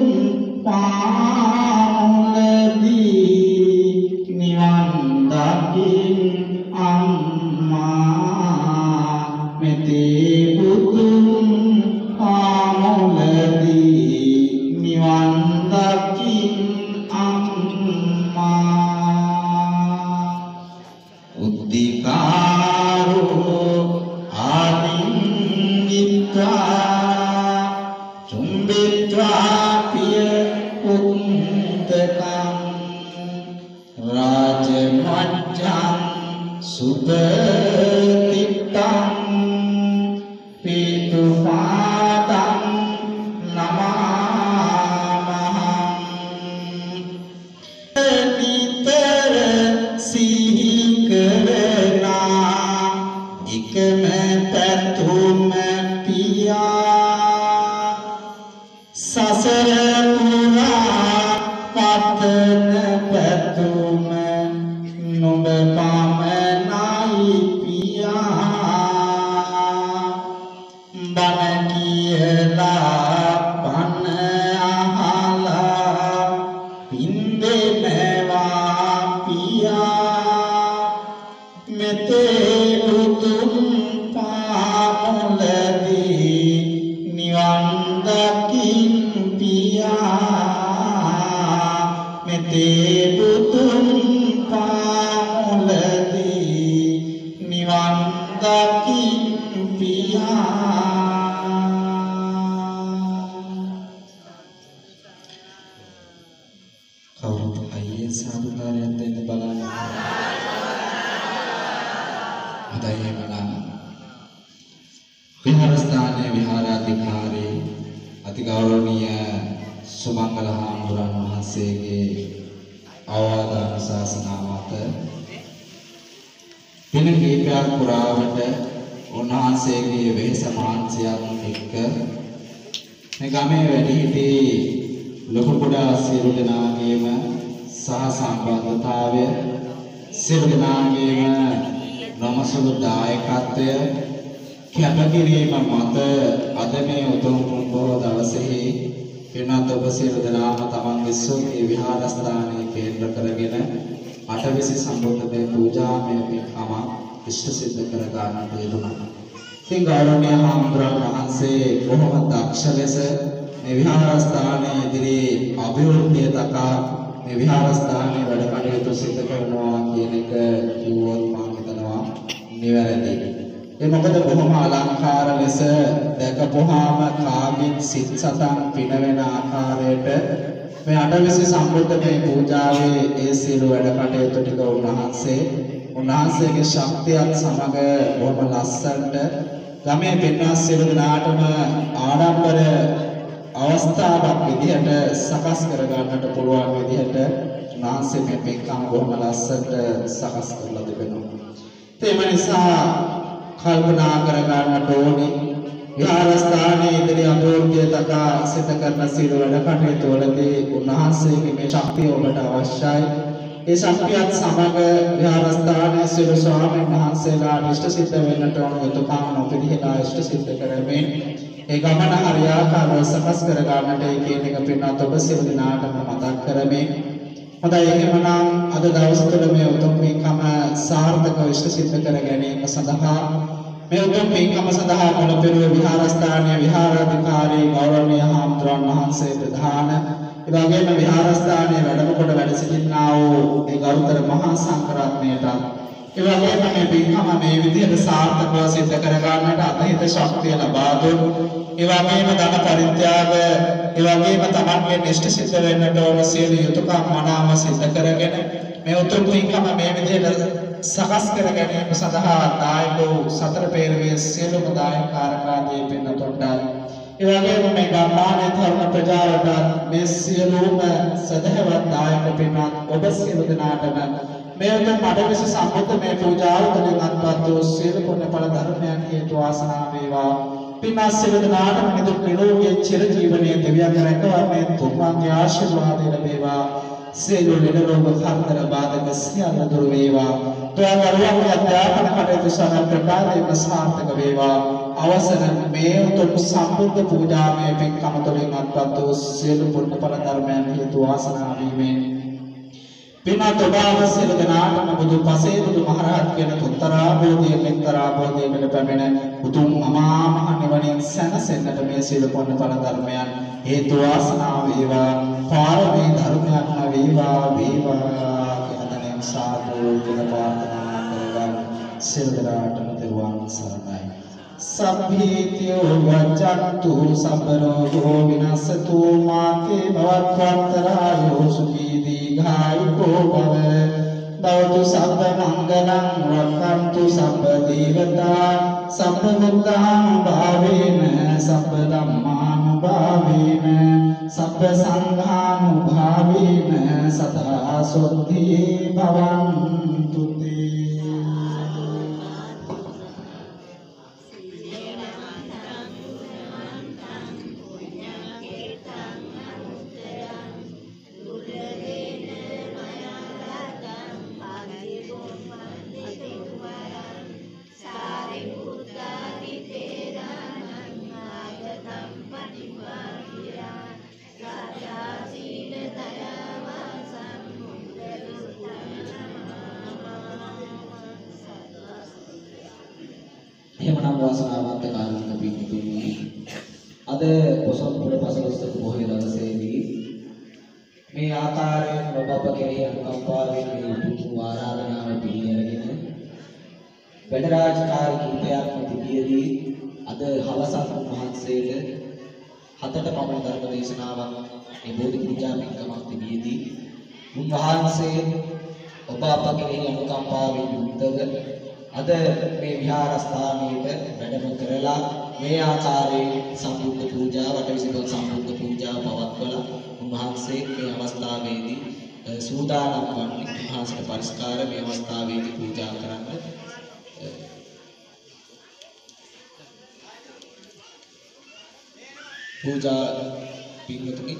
පාමුලදී නිවන් දකින් අම්මා මෙතේ බුදුන් පාමුලදී නිවන් දකින් අම්මා උද්දිකාරෝ ආනින්දිත්වා චුම්බිත්වා පිය උත්තකං රාජමච්ඡං සුපතිත්තං පීතුපාදං නමාමහං නිතර සිහි කරනා එකම පැතුම පියා සසර පුරා පතන පැතුම නුඹ පමණයි පියා බණ කියලා බණ අහලා පින්දෙනවා පියා මෙතේ උතුම් පාමුලදී නිවන් දකින් පියා මෙතේ උතුම් පාමුලදී නිවන් දකින් පියා කවුරුත් අයියේ සාදුකාරයක් දෙන්න බලන්න හොඳයි එහෙමනම් විහාරස්ථානයේ විහාරාධිකාරී අතිගෞරවනීය සුමංගල හාමුදුරන් වහන්සේගේ අවවාද අනුශාසනා මත දින කීපයක් පුරාවට උන්වහන්සේගේ වෙහෙස මාංශයත් එක්ක මේ ගමේ වැඩිහිටි ලොකු කුඩා සියලු දෙනාගේම සහ සම්බන්ධතාවය සියලු දෙනාගේම නමසුළු දායකත්වය කැපකිරීම මත අද මේ උතුම් පොහොය දවසේහි පින්වත් ඔබ සියලු දෙනාම තමන්ගේ සෝකේ විහාරස්ථානයේ කේන්ද්‍ර කරගෙන අටවිසි සම්බුද්ධමය පූජාමය පින්කම ඉෂ්ට සිද්ධ කර ගන්නට යෙදුණා. ඉතින් ගෞරවනීය හාමුදුරන් වහන්සේ බොහොම දක්ෂ ලෙස මේ විහාරස්ථානයේ ඉදිරියේ අභිවෘද්ධිය දක්වා මේ විහාරස්ථානයේ වැඩ කටයුතු සිදු කරනවා කියන එක කිව්වොත් මම හිතනවා නිවැරදි. ඒ මොකද බොහොම අලංකාර ලෙස දැකපුවාම කාගෙත් සිත් සතන් පිනවෙන ආකාරයට මේ අටවිසි සම්බුද්ධමය පූජාවේ ඒ සියලු වැඩ කටයුතු ටික උන්වහන්සේගේ ශක්තියත් සමග බොහොම ලස්සනට ගමේ පින්වත් සියලු දෙනාටම ආඩම්බර අවස්ථාවක් විදිහට සකස් කර ගන්නට පුළුවන් විදිහට උන්වහන්සේ මේ පින්කම් බොහොම ලස්සනට සකස් කරලා තිබෙනවා. ඒ නිසා කල්පනා කර ගන්නට ඕනේ විහාරස්ථානයේ ඉදිරි අභිවෘද්ධිය දක්වා සිත කරන සියලු වැඩ කටයුතු වලදී උන්වහන්සේගේ මේ ශක්තිය ඔබට අවශ්‍යයි. ඒ ශක්තියත් සමග විහාරස්ථානයේ සියලු ස්වාමීන් වහන්සේලා ඉෂ්ට සිද්ධ වෙන්නට ඕන යුතුයකම් නොපිළිහෙලා ඉෂ්ට සිද්ධ කරමින් ඒ ගමන හරියාකාරව සකස් කර ගන්නට ඒ කියන එක පින්වත් ඔබ සියලු දෙනාටම මතක් කරමින් හොඳයි එහෙමනම් අද දවස් තුළ මේ උතුම් පින්කම සාර්ථකව ඉෂ්ට සිද්ධ කර ගැනීම සඳහා මේ උතුම් පින්කම සඳහා මුලපිරුව විහාරස්ථානයේ විහාරාධිකාරී ගෞරවනීය හාමුදුරන් වහන්සේ ප්‍රධාන ඒ වගේම විහාරස්ථානයේ වැඩම කොට වැඩ සිටිනා වූ ඒ ගරුතර මහා සංඝරත්නයට ඒ වගේම මේ පින්කම මේ විදිහට සාර්ථකව සිද්ධ කර ගන්නට අතහිත ශක්තිය ලබා දුන් ඒ වගේම ධන පරිත්‍යාග ඒ වගේම තමන්ගේ නිෂ්ඨ සිද්ධ වෙන්නට ඕන සියලු යුතුයකම් මනාව සිද්ධ කරගෙන මේ උතුම් පින්කම මේ විදිහට සකස් කර ගැනීම සඳහා දායක වූ සතර පෙරවේ සියලුම දායකාරකාදී පින්නතුන්ට ඒ වගේම මේ ගම්මානයේ ධර්ම ප්‍රජාවට මේ සියලුම සදහවත් දායක පින්වත් ඔබ සියලු දෙනාටම මේ උතුම් අටවිසි සම්බුද්ධමය පූජාව තුළින් අත්පත් වූ සියලු පුණ්‍යඵල ධර්මයන් හේතු වාසනා වේවා. පින්වත් සියලු දෙනාටම නිදුක් නිරෝගී චිරජීවනයේ දෙවියන් රැකවරණය තුන්වන්ගේ ආශිර්වාදය ලැබේවා. සියලු නිරෝග කරදර බාධක සියල්ල දුර වේවා. තුන්වන්ගේ අධ්‍යාපන කටයුතු සමග ප්‍රකාරයෙන්ම සාර්ථක වේවා. අවසර මේ උතුම් සම්බුද්ධ පූජාමය පින්කම තුළින් අත්පත් වූ සියලු පුණ්‍යඵල ධර්මයන් හේතු වාසනා වීමෙන් පින්වත් ඔබ සියලු දෙනාටම බුදු පසේ බුදු මහරහත් කියන උත්තරාභෝධියෙන් එක්තරාභෝධියකට පැමිණ උතුම් අමා මහ නිවනින් සැනසෙන්නට මේ සියලු පුණ්‍යඵල ධර්මයන් හේතු වාසනා වේවා. පාරමී ධර්මයන් වේවා කියන තැනින් සාදු කියලා ප්‍රාර්ථනා කරගන්න. සියලු දෙනාටම දරුවන් සරණයි. සබ්බීතියෝ වජ්ජන්තු සබ්බරෝගෝ විනස්සතු මාතේ භවත්වන්තරායෝ සුඛී දීඝායුකෝ භව දවතු සබ්බ මංගලං රක්ඛන්තු සබ්බ දේවතා සබ්බ බුද්ධාං භාවේන සබ්බ ධම්මාං භාවේන සබ්බ සංඝාං භාවේන සදා සොත්ති භවන්තු තේ. එහෙමනම් වාසනාවන්ත කාර්මික පින්තුනි අද පොසොන්පුර පසළොස්වක පොහොය දවසේදී මේ ආකාරයෙන් ඔබ අප කෙරෙහි අනුකම්පාවෙන් මේ උතුම් ආරාධනාව පිළිඅරගෙන වැඩ රාජකාරී කීපයක්ම තිබියදී අද හවසක් වහන්සේට හතට පමණ ධර්ම දේශනාවක් මේ බෝධි පූජා පින්කමක් තිබියදී උන්වහන්සේ ඔබ අප කෙරෙහි අනුකම්පාවෙන් යුක්තව අද මේ විහාරස්ථානයේ වැඩම කරලා මේ ආකාරයෙන් සම්බුද්ධ පූජාව අටවිසිකල් සම්බුද්ධ පූජාව පවත්වලා උන්වහන්සේ මේ අවස්ථාවේදී සූදානම් වන්නේ උන්වහන්සේට පරිස්කාර මේ අවස්ථාවේදී පූජා කරන්න පූජා පින්වතුනි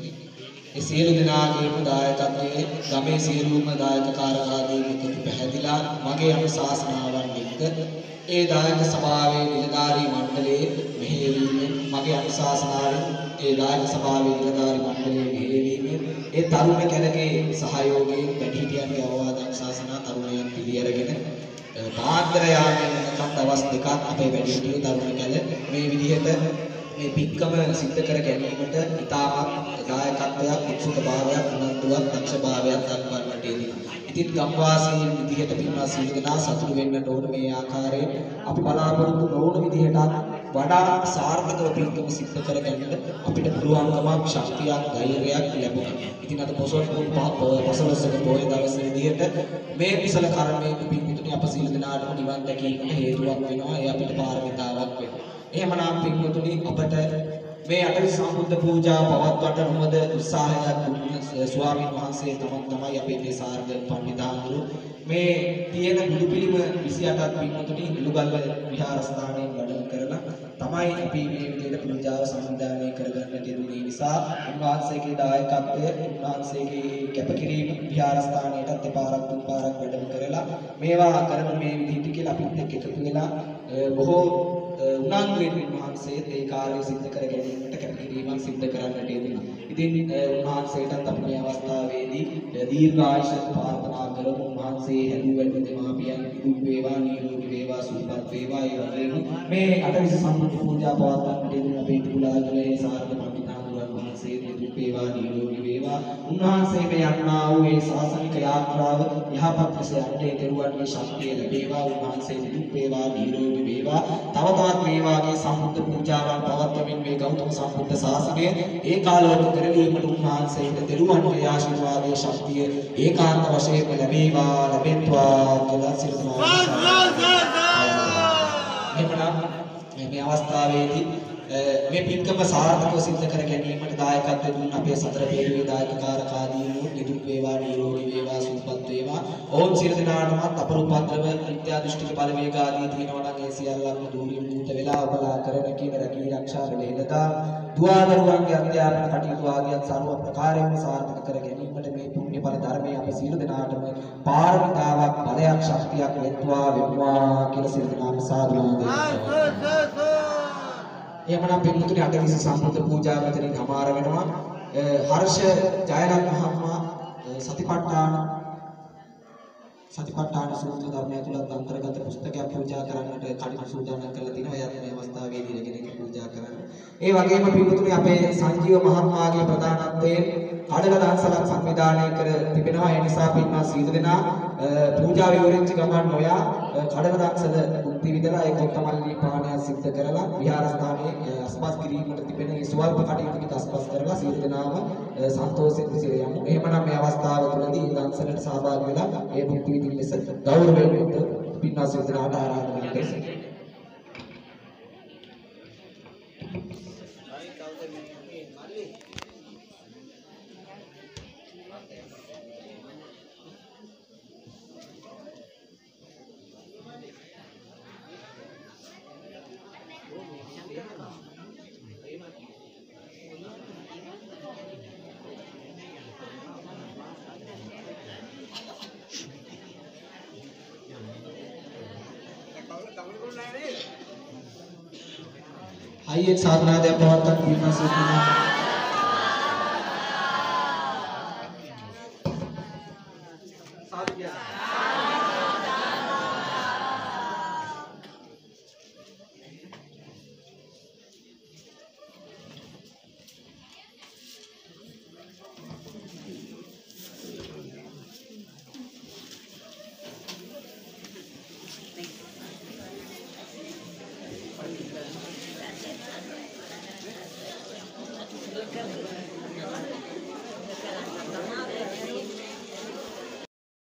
ඒ සියලු දෙනාගේම දායකත්වයේ ගමේ සියලුම දායක කාරකාදී එකතු පැහැදිලා මගේ අනුශාසනාවන් එක්ක ඒ දායක සභාවේ නිලධාරී මණ්ඩලයේ මෙහෙයවීමෙන් මගේ අනුශාසනාවෙන් ඒ දායක සභාවේ නිලධාරී මණ්ඩලයේ මෙහෙයවීමෙන් ඒ තරුණ කැලගේ සහයෝගයෙන් වැඩිහිටියන්ගේ අවවාද අනුශාසනා තරුණයන් පිළි අරගෙන පාත්‍ර යාමෙන් දවස් දෙකක් අපේ වැඩිහිටියෝ තරුණ කැල මේ විදිහට මේ පික්කම සිද්ධ කර ගැනීමට ඉතාමත් දායකත්වයක් උත්සුකභාවයක් උනන්දුවක් දක්ෂභාවයක් දක්වන්නට යෙදුණා. ඉතින් ගම්වාසීන් විදිහට පින්වත් සියලු දෙනා සතුටු වෙන්නට ඕන මේ ආකාරයෙන් අපි බලාපොරොත්තු නොවන විදිහට වඩා සාර්ථකව පින්කම සිද්ධ කර ගැනීම අපිට පුළුවන්කමක් ශක්තියක් ධෛර්යයක් ලැබුණා. ඉතින් අද පොසොස්වක පොය දවසේ විදිහට මේ කුසල කර්මයේ පින්විතුනි අප සියලු දෙනාටම නිවන් දැකීමට හේතුවක් වෙනවා. ඒ අපිට පාරමිතාවක් වෙනවා. එහෙමනම් පින්වතුනි අපට මේ අටවි සම්බුද්ධ පූජාව පවත්වන්නට නොමද උත්සාහයක් දුන්න ස්වාමීන් වහන්සේ තමයි අපේ මේ සාර්ථක පඬිතාඳුරු මේ තියෙන බුදු පිළිම 28ක් පින්වතුනි ඉලුගල්ල විහාරස්ථානයේ වැඩම කරලා තමයි අපි මේ විදිහට පූජාව සංවිධානය කරගන්නට යෙදුනේ නිසා උන්වහන්සේගේ දායකත්වය උන්වහන්සේගේ කැපකිරීම විහාරස්ථානයටත් දෙපාරක් තුන් පාරක් වැඩම කරලා මේවා කරන මේ විදිහට කියලා අපිත් එක්ක එකතු වෙලා බොහෝ උනන්දුවෙන් උන්වහන්සේ ඒ කාර්යය සිද්ධ කර ගැනීමට කැපකිරීමක් සිද්ධ කරන්නට යෙදුණා. ඉතින් උන්වහන්සේටත් අපි මේ අවස්ථාවේදී දීර්ඝායුෂ ප්‍රාර්ථනා කරමු. උන්වහන්සේ හැදූ වැඩි දෙමාපියන් නිදුක් වේවා නිරෝගී වේවා සුවපත් වේවා. ඒ වගේම මේ අටවිස සම්බුද්ධ පූජා පවත්වන්නට යෙදුණ අපේ ත්‍රිකුලාගමේ සාර්ථක පඬිතාඳුරන් වහන්සේ නිදුක් වේවා නිරෝගී වේවා. උන්වහන්සේ මේ යන්නා වූ මේ ශාසනික යාත්‍රාව යහපත් ලෙස යන්නේ දරුවන්ගේ ශක්තිය ලැබේවා. උන්වහන්සේ නිදුක් වේවා නිරෝගී වේවා. තව තවත් මේ වාගේ සම්බුද්ධ පූජාවන් පවත්වමින් මේ ගෞතම සම්බුද්ධ ශාසනය ඒකාලෝක කරලීමට උන්වහන්සේට දරුවන්ගේ ආශිර්වාදයේ ශක්තිය ඒකාන්ත වශයෙන්ම ලැබේවා ලැබෙත්වා කියලා සිතනවා. මේ අවස්ථාවේදී මේ පින්කම සාර්ථකව සිද්ධ කර ගැනීමට දායකත්වය දුන්න අපේ සතර පෙරේ දායකකාරකාදීනෝ නිදුක් වේවා නිරෝගී වේවා සුවපත් වේවා. ඕම් සියලු දෙනාටමත් අපරුපද්‍රව විද්‍යා දෘෂ්ටික බලවේග ආදී තියෙනවා නම් ඒ සියල්ලක්ම දුරින් මුත වෙලා ඔබලා කරන කියන රැකී ආරක්ෂා වේලදා දුවදරුවන්ගේ අධ්‍යාපන කටයුතු ආදියත් සර්ව ප්‍රකාරයෙන්ම සාර්ථක කර ගැනීමට මේ පුණ්‍ය ඵල ධර්මයේ අප සියලු දෙනාටම පාරමිතාවක් බලයක් ශක්තියක් වෙත්වා කියලා සියලු දෙනාම සාදුනා එහෙමනම් පින්තුනි අටවිස සම්බුද්ධ පූජාව මෙතනින් හමාර වෙනවා. හර්ෂ ජයරත්න මහත්මයා සතිපට්ඨාන සූත්‍ර ධර්මය තුලත් අන්තර්ගත පුස්තකයක් පූජා කරන්නට කටයුතු සූදානම් කරලා තිනවා. එයත් මේ අවස්ථාවේදී ඉගෙන පූජා කරන්න. ඒ වගේම පින්තුනි අපේ සංජීව මහත්මයාගේ ප්‍රධානත්වයෙන් කඩල දන්සලක් සංවිධානය කර තිබෙනවා. ඒ නිසා පින්වත් සීල දෙනා පූජා විවරෙච්ච ගමන් නොයා කඩල දන්සල මුක්ති විදලා ඒ කොත්තමල්ලි පානය සිද්ධ කරලා විහාරස්ථානයේ අස්පස් කිරීමට තිබෙන ඒ ස්වල්ප කටයුතු ටික අස්පස් කරලා සීල දෙනාම සන්තෝෂයෙන් සිටිය යමු. එහෙමනම් මේ අවස්ථාව තුළදී දන්සලට සහභාගී වෙලා ඒ මුක්ති විදින ලෙස ගෞරවයෙන් පින්වත් සීල දෙනාට ආරාධනා කරමු. आइए साधना दे बहुत तक बीमा से Good.